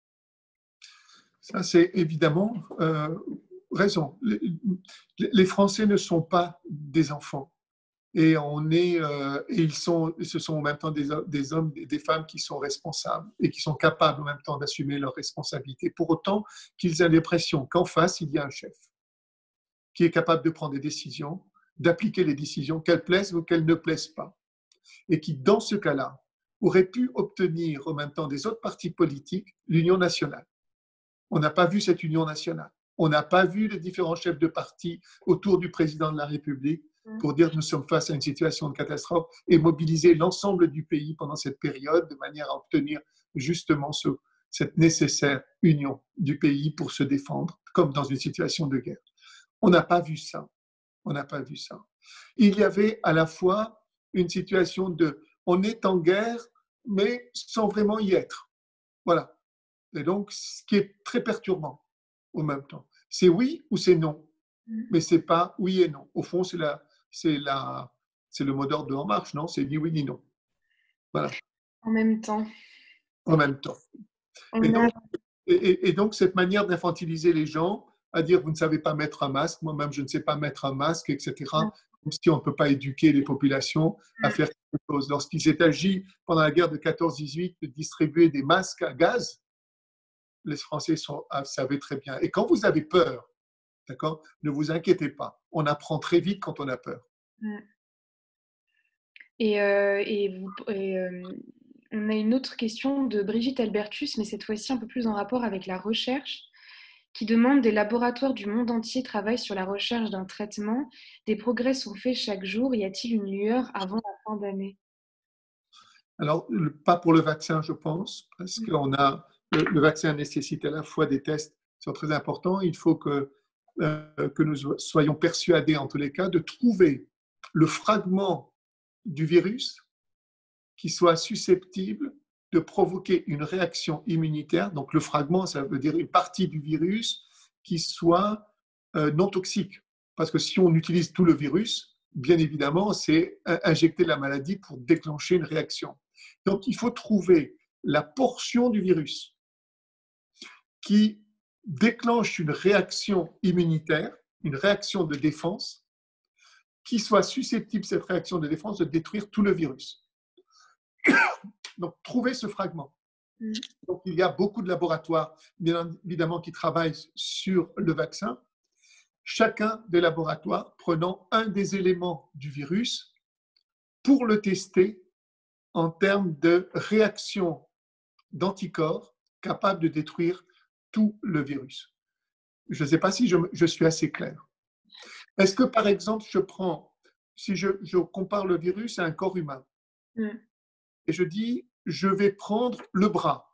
[SPEAKER 2] Ça, c'est évidemment euh, raison. Les, les Français ne sont pas des enfants. Et, on est, euh, et ils sont, ce sont en même temps des, des hommes et des femmes qui sont responsables et qui sont capables en même temps d'assumer leurs responsabilités. Pour autant qu'ils aient l'impression qu'en face, il y a un chef qui est capable de prendre des décisions, d'appliquer les décisions, qu'elles plaisent ou qu'elles ne plaisent pas. Et qui, dans ce cas-là, aurait pu obtenir en même temps des autres partis politiques l'union nationale. On n'a pas vu cette union nationale. On n'a pas vu les différents chefs de parti autour du président de la République pour dire que nous sommes face à une situation de catastrophe et mobiliser l'ensemble du pays pendant cette période de manière à obtenir justement ce, cette nécessaire union du pays pour se défendre, comme dans une situation de guerre. On n'a pas vu ça. On n'a pas vu ça. Il y avait à la fois une situation de on est en guerre, mais sans vraiment y être. Voilà. Et donc, ce qui est très perturbant en même temps. C'est oui ou c'est non, mais c'est pas oui et non. Au fond, c'est, la, c'est, la, c'est le mot d'ordre de En Marche, non? C'est ni oui ni non. Voilà.
[SPEAKER 1] En même temps.
[SPEAKER 2] En même temps. Et donc, et, et donc, cette manière d'infantiliser les gens, à dire vous ne savez pas mettre un masque, moi-même je ne sais pas mettre un masque, et cetera, comme si on ne peut pas éduquer les populations à faire quelque chose. Lorsqu'il s'est agi pendant la guerre de quatorze dix-huit de distribuer des masques à gaz, les Français sont, savaient très bien. Et quand vous avez peur, d'accord, ne vous inquiétez pas. On apprend très vite quand on a peur.
[SPEAKER 1] Et, euh, et, vous, et euh, on a une autre question de Brigitte Albertus, mais cette fois-ci un peu plus en rapport avec la recherche, qui demande: des laboratoires du monde entier travaillent sur la recherche d'un traitement. Des progrès sont faits chaque jour. Y a-t-il une lueur avant la fin d'année?
[SPEAKER 2] Alors, pas pour le vaccin, je pense, parce que on a, le, le vaccin nécessite à la fois des tests qui sont très importants. Il faut que, euh, que nous soyons persuadés, en tous les cas, de trouver le fragment du virus qui soit susceptible de provoquer une réaction immunitaire. Donc, le fragment, ça veut dire une partie du virus qui soit euh, non toxique. Parce que si on utilise tout le virus, bien évidemment, c'est injecter la maladie pour déclencher une réaction. Donc, il faut trouver la portion du virus qui déclenche une réaction immunitaire, une réaction de défense, qui soit susceptible, cette réaction de défense, de détruire tout le virus. Donc, trouver ce fragment. Donc, il y a beaucoup de laboratoires, bien évidemment, qui travaillent sur le vaccin. Chacun des laboratoires prenant un des éléments du virus pour le tester en termes de réaction d'anticorps capables de détruire tout le virus. Je ne sais pas si je, je suis assez clair. Est-ce que, par exemple, je prends, si je, je compare le virus à un corps humain, mm. et je dis, je vais prendre le bras.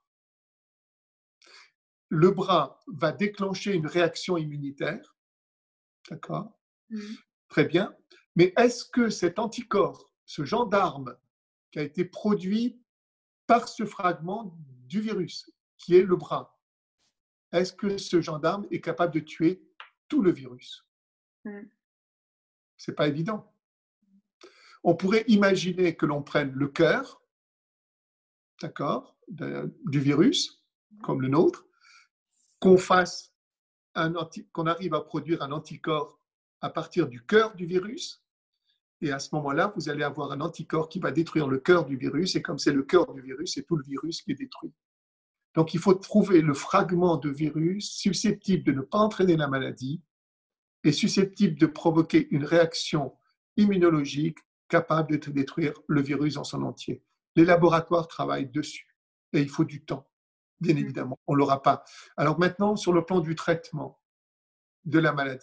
[SPEAKER 2] Le bras va déclencher une réaction immunitaire, d'accord? Mm. Très bien. Mais est-ce que cet anticorps, ce gendarme qui a été produit par ce fragment du virus, qui est le bras, est-ce que ce gendarme est capable de tuer tout le virus? Mm. Ce n'est pas évident. On pourrait imaginer que l'on prenne le cœur, d'accord, de, du virus, comme le nôtre, qu'on fasse un anti, qu'on arrive à produire un anticorps à partir du cœur du virus, et à ce moment-là, vous allez avoir un anticorps qui va détruire le cœur du virus, et comme c'est le cœur du virus, c'est tout le virus qui est détruit. Donc, il faut trouver le fragment de virus susceptible de ne pas entraîner la maladie et susceptible de provoquer une réaction immunologique capable de détruire le virus en son entier. Les laboratoires travaillent dessus et il faut du temps, bien évidemment. On ne l'aura pas. Alors maintenant, sur le plan du traitement de la maladie,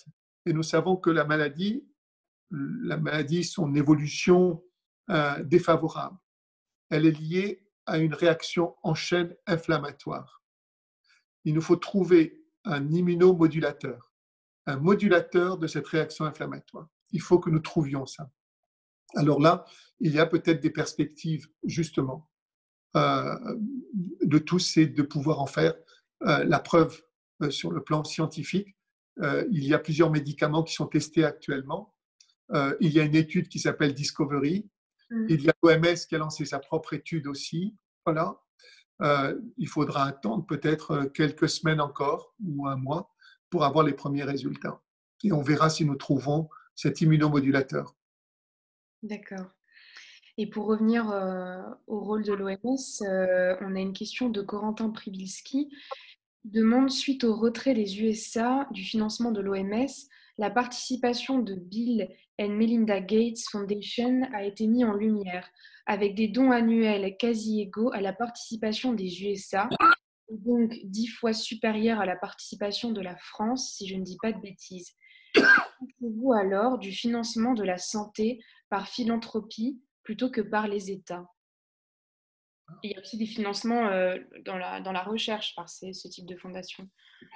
[SPEAKER 2] Et nous savons que la maladie, la maladie, son évolution euh, défavorable, elle est liée à une réaction en chaîne inflammatoire. Il nous faut trouver un immunomodulateur, un modulateur de cette réaction inflammatoire. Il faut que nous trouvions ça. Alors là, il y a peut-être des perspectives, justement, euh, de tous, c'est de pouvoir en faire euh, la preuve euh, sur le plan scientifique. Euh, il y a plusieurs médicaments qui sont testés actuellement. Euh, il y a une étude qui s'appelle Discovery. Mm. Il y a l'O M S qui a lancé sa propre étude aussi. Voilà. Euh, il faudra attendre peut-être quelques semaines encore ou un mois pour avoir les premiers résultats. Et on verra si nous trouvons cet immunomodulateur.
[SPEAKER 1] D'accord. Et pour revenir euh, au rôle de l'O M S, euh, on a une question de Corentin Pribilski qui demande, suite au retrait des U S A du financement de l'O M S, la participation de Bill and Melinda Gates Foundation a été mise en lumière, avec des dons annuels quasi égaux à la participation des U S A, et donc dix fois supérieurs à la participation de la France, si je ne dis pas de bêtises. Pensez-vous alors du financement de la santé par philanthropie plutôt que par les États? Il y a aussi des financements euh, dans, la, dans la recherche par ces, ce type de fondation.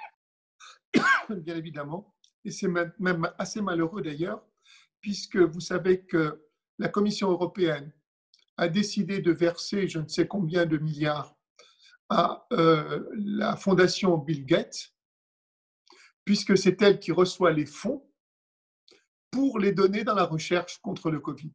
[SPEAKER 2] Bien évidemment, et c'est même assez malheureux d'ailleurs, puisque vous savez que la Commission européenne a décidé de verser je ne sais combien de milliards à euh, la fondation Bill Gates, puisque c'est elle qui reçoit les fonds pour les donner dans la recherche contre le Covid.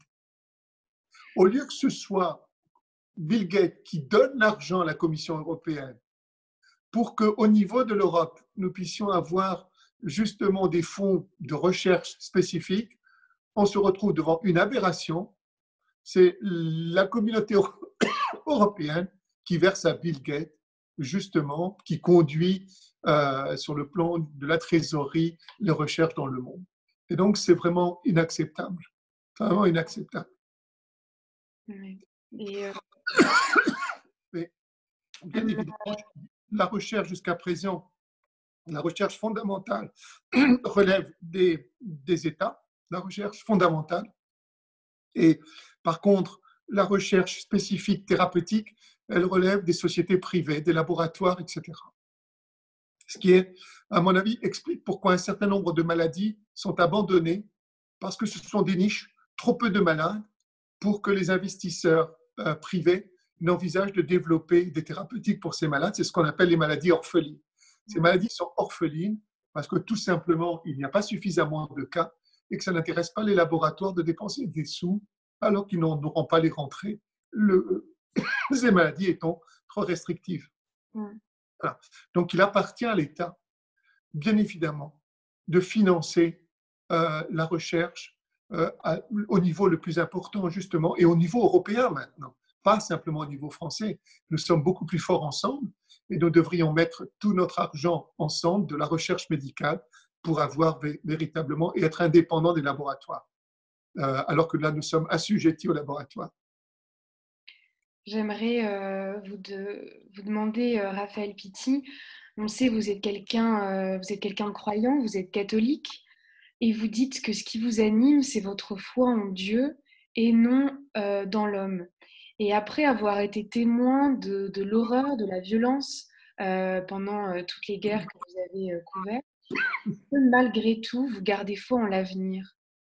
[SPEAKER 2] Au lieu que ce soit Bill Gates qui donne l'argent à la Commission européenne pour qu'au niveau de l'Europe, nous puissions avoir justement des fonds de recherche spécifiques, on se retrouve devant une aberration. C'est la communauté européenne qui verse à Bill Gates, justement, qui conduit euh, sur le plan de la trésorerie les recherches dans le monde. Et donc, c'est vraiment inacceptable. Vraiment inacceptable.
[SPEAKER 1] Oui. Et euh...
[SPEAKER 2] Mais, bien évidemment, la recherche jusqu'à présent, la recherche fondamentale relève des, des États, la recherche fondamentale. Et par contre, la recherche spécifique thérapeutique, elle relève des sociétés privées, des laboratoires, et cetera. Ce qui est, à mon avis, explique pourquoi un certain nombre de maladies sont abandonnées, parce que ce sont des niches, trop peu de malades, pour que les investisseurs euh, privés n'envisagent de développer des thérapeutiques pour ces malades. C'est ce qu'on appelle les maladies orphelines. Ces maladies sont orphelines parce que tout simplement, il n'y a pas suffisamment de cas et que ça n'intéresse pas les laboratoires de dépenser des sous alors qu'ils n'auront pas les rentrées, le, ces maladies étant trop restrictives. Mm. Voilà. Donc, il appartient à l'État, bien évidemment, de financer euh, la recherche euh, à, au niveau le plus important, justement, et au niveau européen maintenant, pas simplement au niveau français. Nous sommes beaucoup plus forts ensemble et nous devrions mettre tout notre argent ensemble de la recherche médicale pour avoir vé- véritablement et être indépendants des laboratoires, euh, alors que là, nous sommes assujettis aux laboratoires.
[SPEAKER 1] J'aimerais euh, vous, de, vous demander, euh, Raphaël Pitti, on le sait, vous êtes quelqu'un euh, vous êtes quelqu'un de croyant, vous êtes catholique, et vous dites que ce qui vous anime, c'est votre foi en Dieu et non euh, dans l'homme. Et après avoir été témoin de, de l'horreur, de la violence euh, pendant euh, toutes les guerres que vous avez euh, couvertes, malgré tout, vous gardez foi en l'avenir?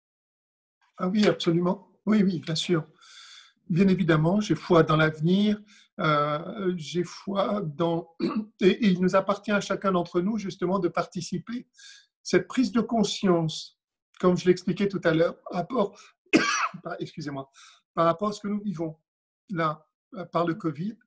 [SPEAKER 2] Ah oui, absolument. Oui, oui, bien sûr. Bien évidemment, j'ai foi dans l'avenir, euh, j'ai foi dans... Et, et il nous appartient à chacun d'entre nous, justement, de participer. Cette prise de conscience, comme je l'expliquais tout à l'heure, par rapport, excusez-moi, par rapport à ce que nous vivons là, par le Covid,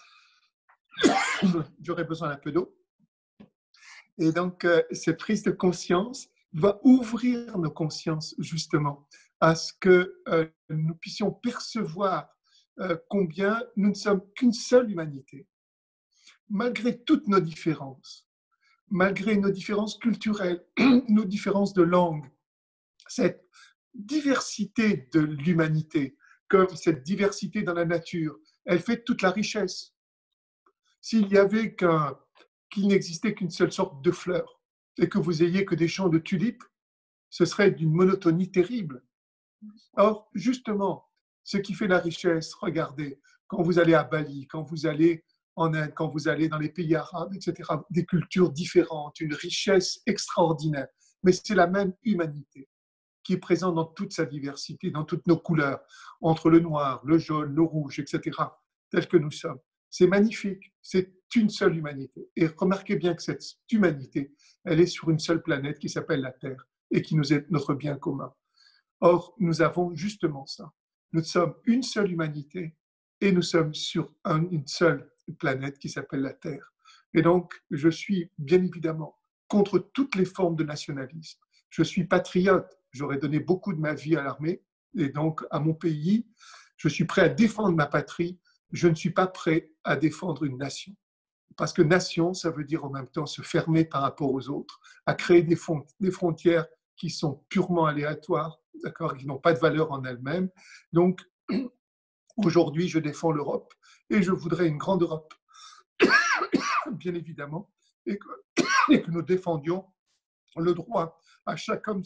[SPEAKER 2] j'aurais besoin d'un peu d'eau. Et donc, euh, cette prise de conscience va ouvrir nos consciences, justement, à ce que euh, nous puissions percevoir euh, combien nous ne sommes qu'une seule humanité. Malgré toutes nos différences, malgré nos différences culturelles, nos différences de langue, cette diversité de l'humanité, comme cette diversité dans la nature, elle fait toute la richesse. S'il y avait qu'un, qu'il n'existait qu'une seule sorte de fleurs et que vous ayez que des champs de tulipes, ce serait d'une monotonie terrible. Or, justement, ce qui fait la richesse, regardez, quand vous allez à Bali, quand vous allez en Inde, quand vous allez dans les pays arabes, et cetera, des cultures différentes, une richesse extraordinaire, mais c'est la même humanité qui est présente dans toute sa diversité, dans toutes nos couleurs, entre le noir, le jaune, le rouge, et cetera, tel que nous sommes. C'est magnifique, c'est une seule humanité. Et remarquez bien que cette humanité, elle est sur une seule planète qui s'appelle la Terre et qui nous est notre bien commun. Or, nous avons justement ça. Nous sommes une seule humanité et nous sommes sur un, une seule planète qui s'appelle la Terre. Et donc, je suis bien évidemment contre toutes les formes de nationalisme. Je suis patriote. J'aurais donné beaucoup de ma vie à l'armée et donc à mon pays. Je suis prêt à défendre ma patrie. Je ne suis pas prêt à défendre une nation. Parce que nation, ça veut dire en même temps se fermer par rapport aux autres, à créer des, font- des frontières qui sont purement aléatoires, d'accord, qui n'ont pas de valeur en elles-mêmes. Donc, aujourd'hui, je défends l'Europe et je voudrais une grande Europe, bien évidemment, et que, et que nous défendions le droit à chaque homme,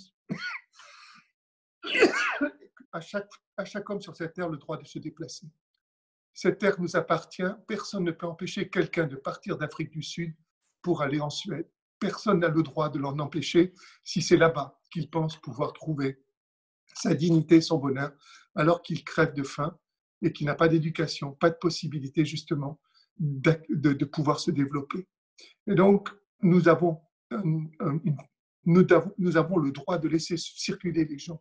[SPEAKER 2] à chaque, à chaque homme sur cette terre le droit de se déplacer. Cette terre nous appartient. Personne ne peut empêcher quelqu'un de partir d'Afrique du Sud pour aller en Suède. Personne n'a le droit de l'en empêcher si c'est là-bas qu'il pense pouvoir trouver sa dignité, son bonheur, alors qu'il crève de faim et qu'il n'a pas d'éducation, pas de possibilité justement de, de, de pouvoir se développer. Et donc, nous avons, un, un, une, nous, avons, nous avons le droit de laisser circuler les gens.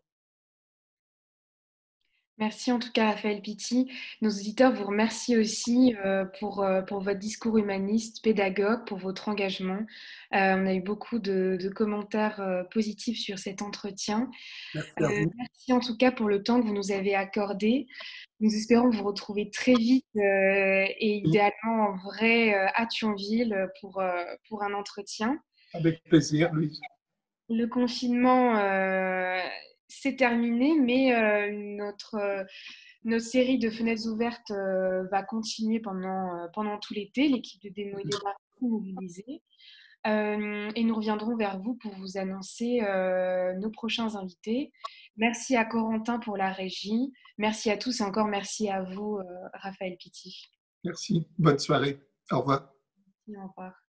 [SPEAKER 1] Merci en tout cas, Raphaël Pitti. Nos auditeurs vous remercient aussi euh, pour, euh, pour votre discours humaniste, pédagogue, pour votre engagement. Euh, on a eu beaucoup de, de commentaires euh, positifs sur cet entretien.
[SPEAKER 2] Merci à
[SPEAKER 1] Euh,
[SPEAKER 2] vous.
[SPEAKER 1] merci en tout cas pour le temps que vous nous avez accordé. Nous espérons vous retrouver très vite euh, et idéalement en vrai euh, à Thionville pour, euh, pour un entretien.
[SPEAKER 2] Avec plaisir, Louise.
[SPEAKER 1] Le confinement euh, s'est terminé, mais euh, notre, euh, notre série de fenêtres ouvertes euh, va continuer pendant, euh, pendant tout l'été. L'équipe de Démo et Débat est mobilisée. Euh, et nous reviendrons vers vous pour vous annoncer euh, nos prochains invités. Merci à Corentin pour la régie. Merci à tous et encore merci à vous, euh, Raphaël Pitti.
[SPEAKER 2] Merci. Bonne soirée. Au revoir.
[SPEAKER 1] Au revoir.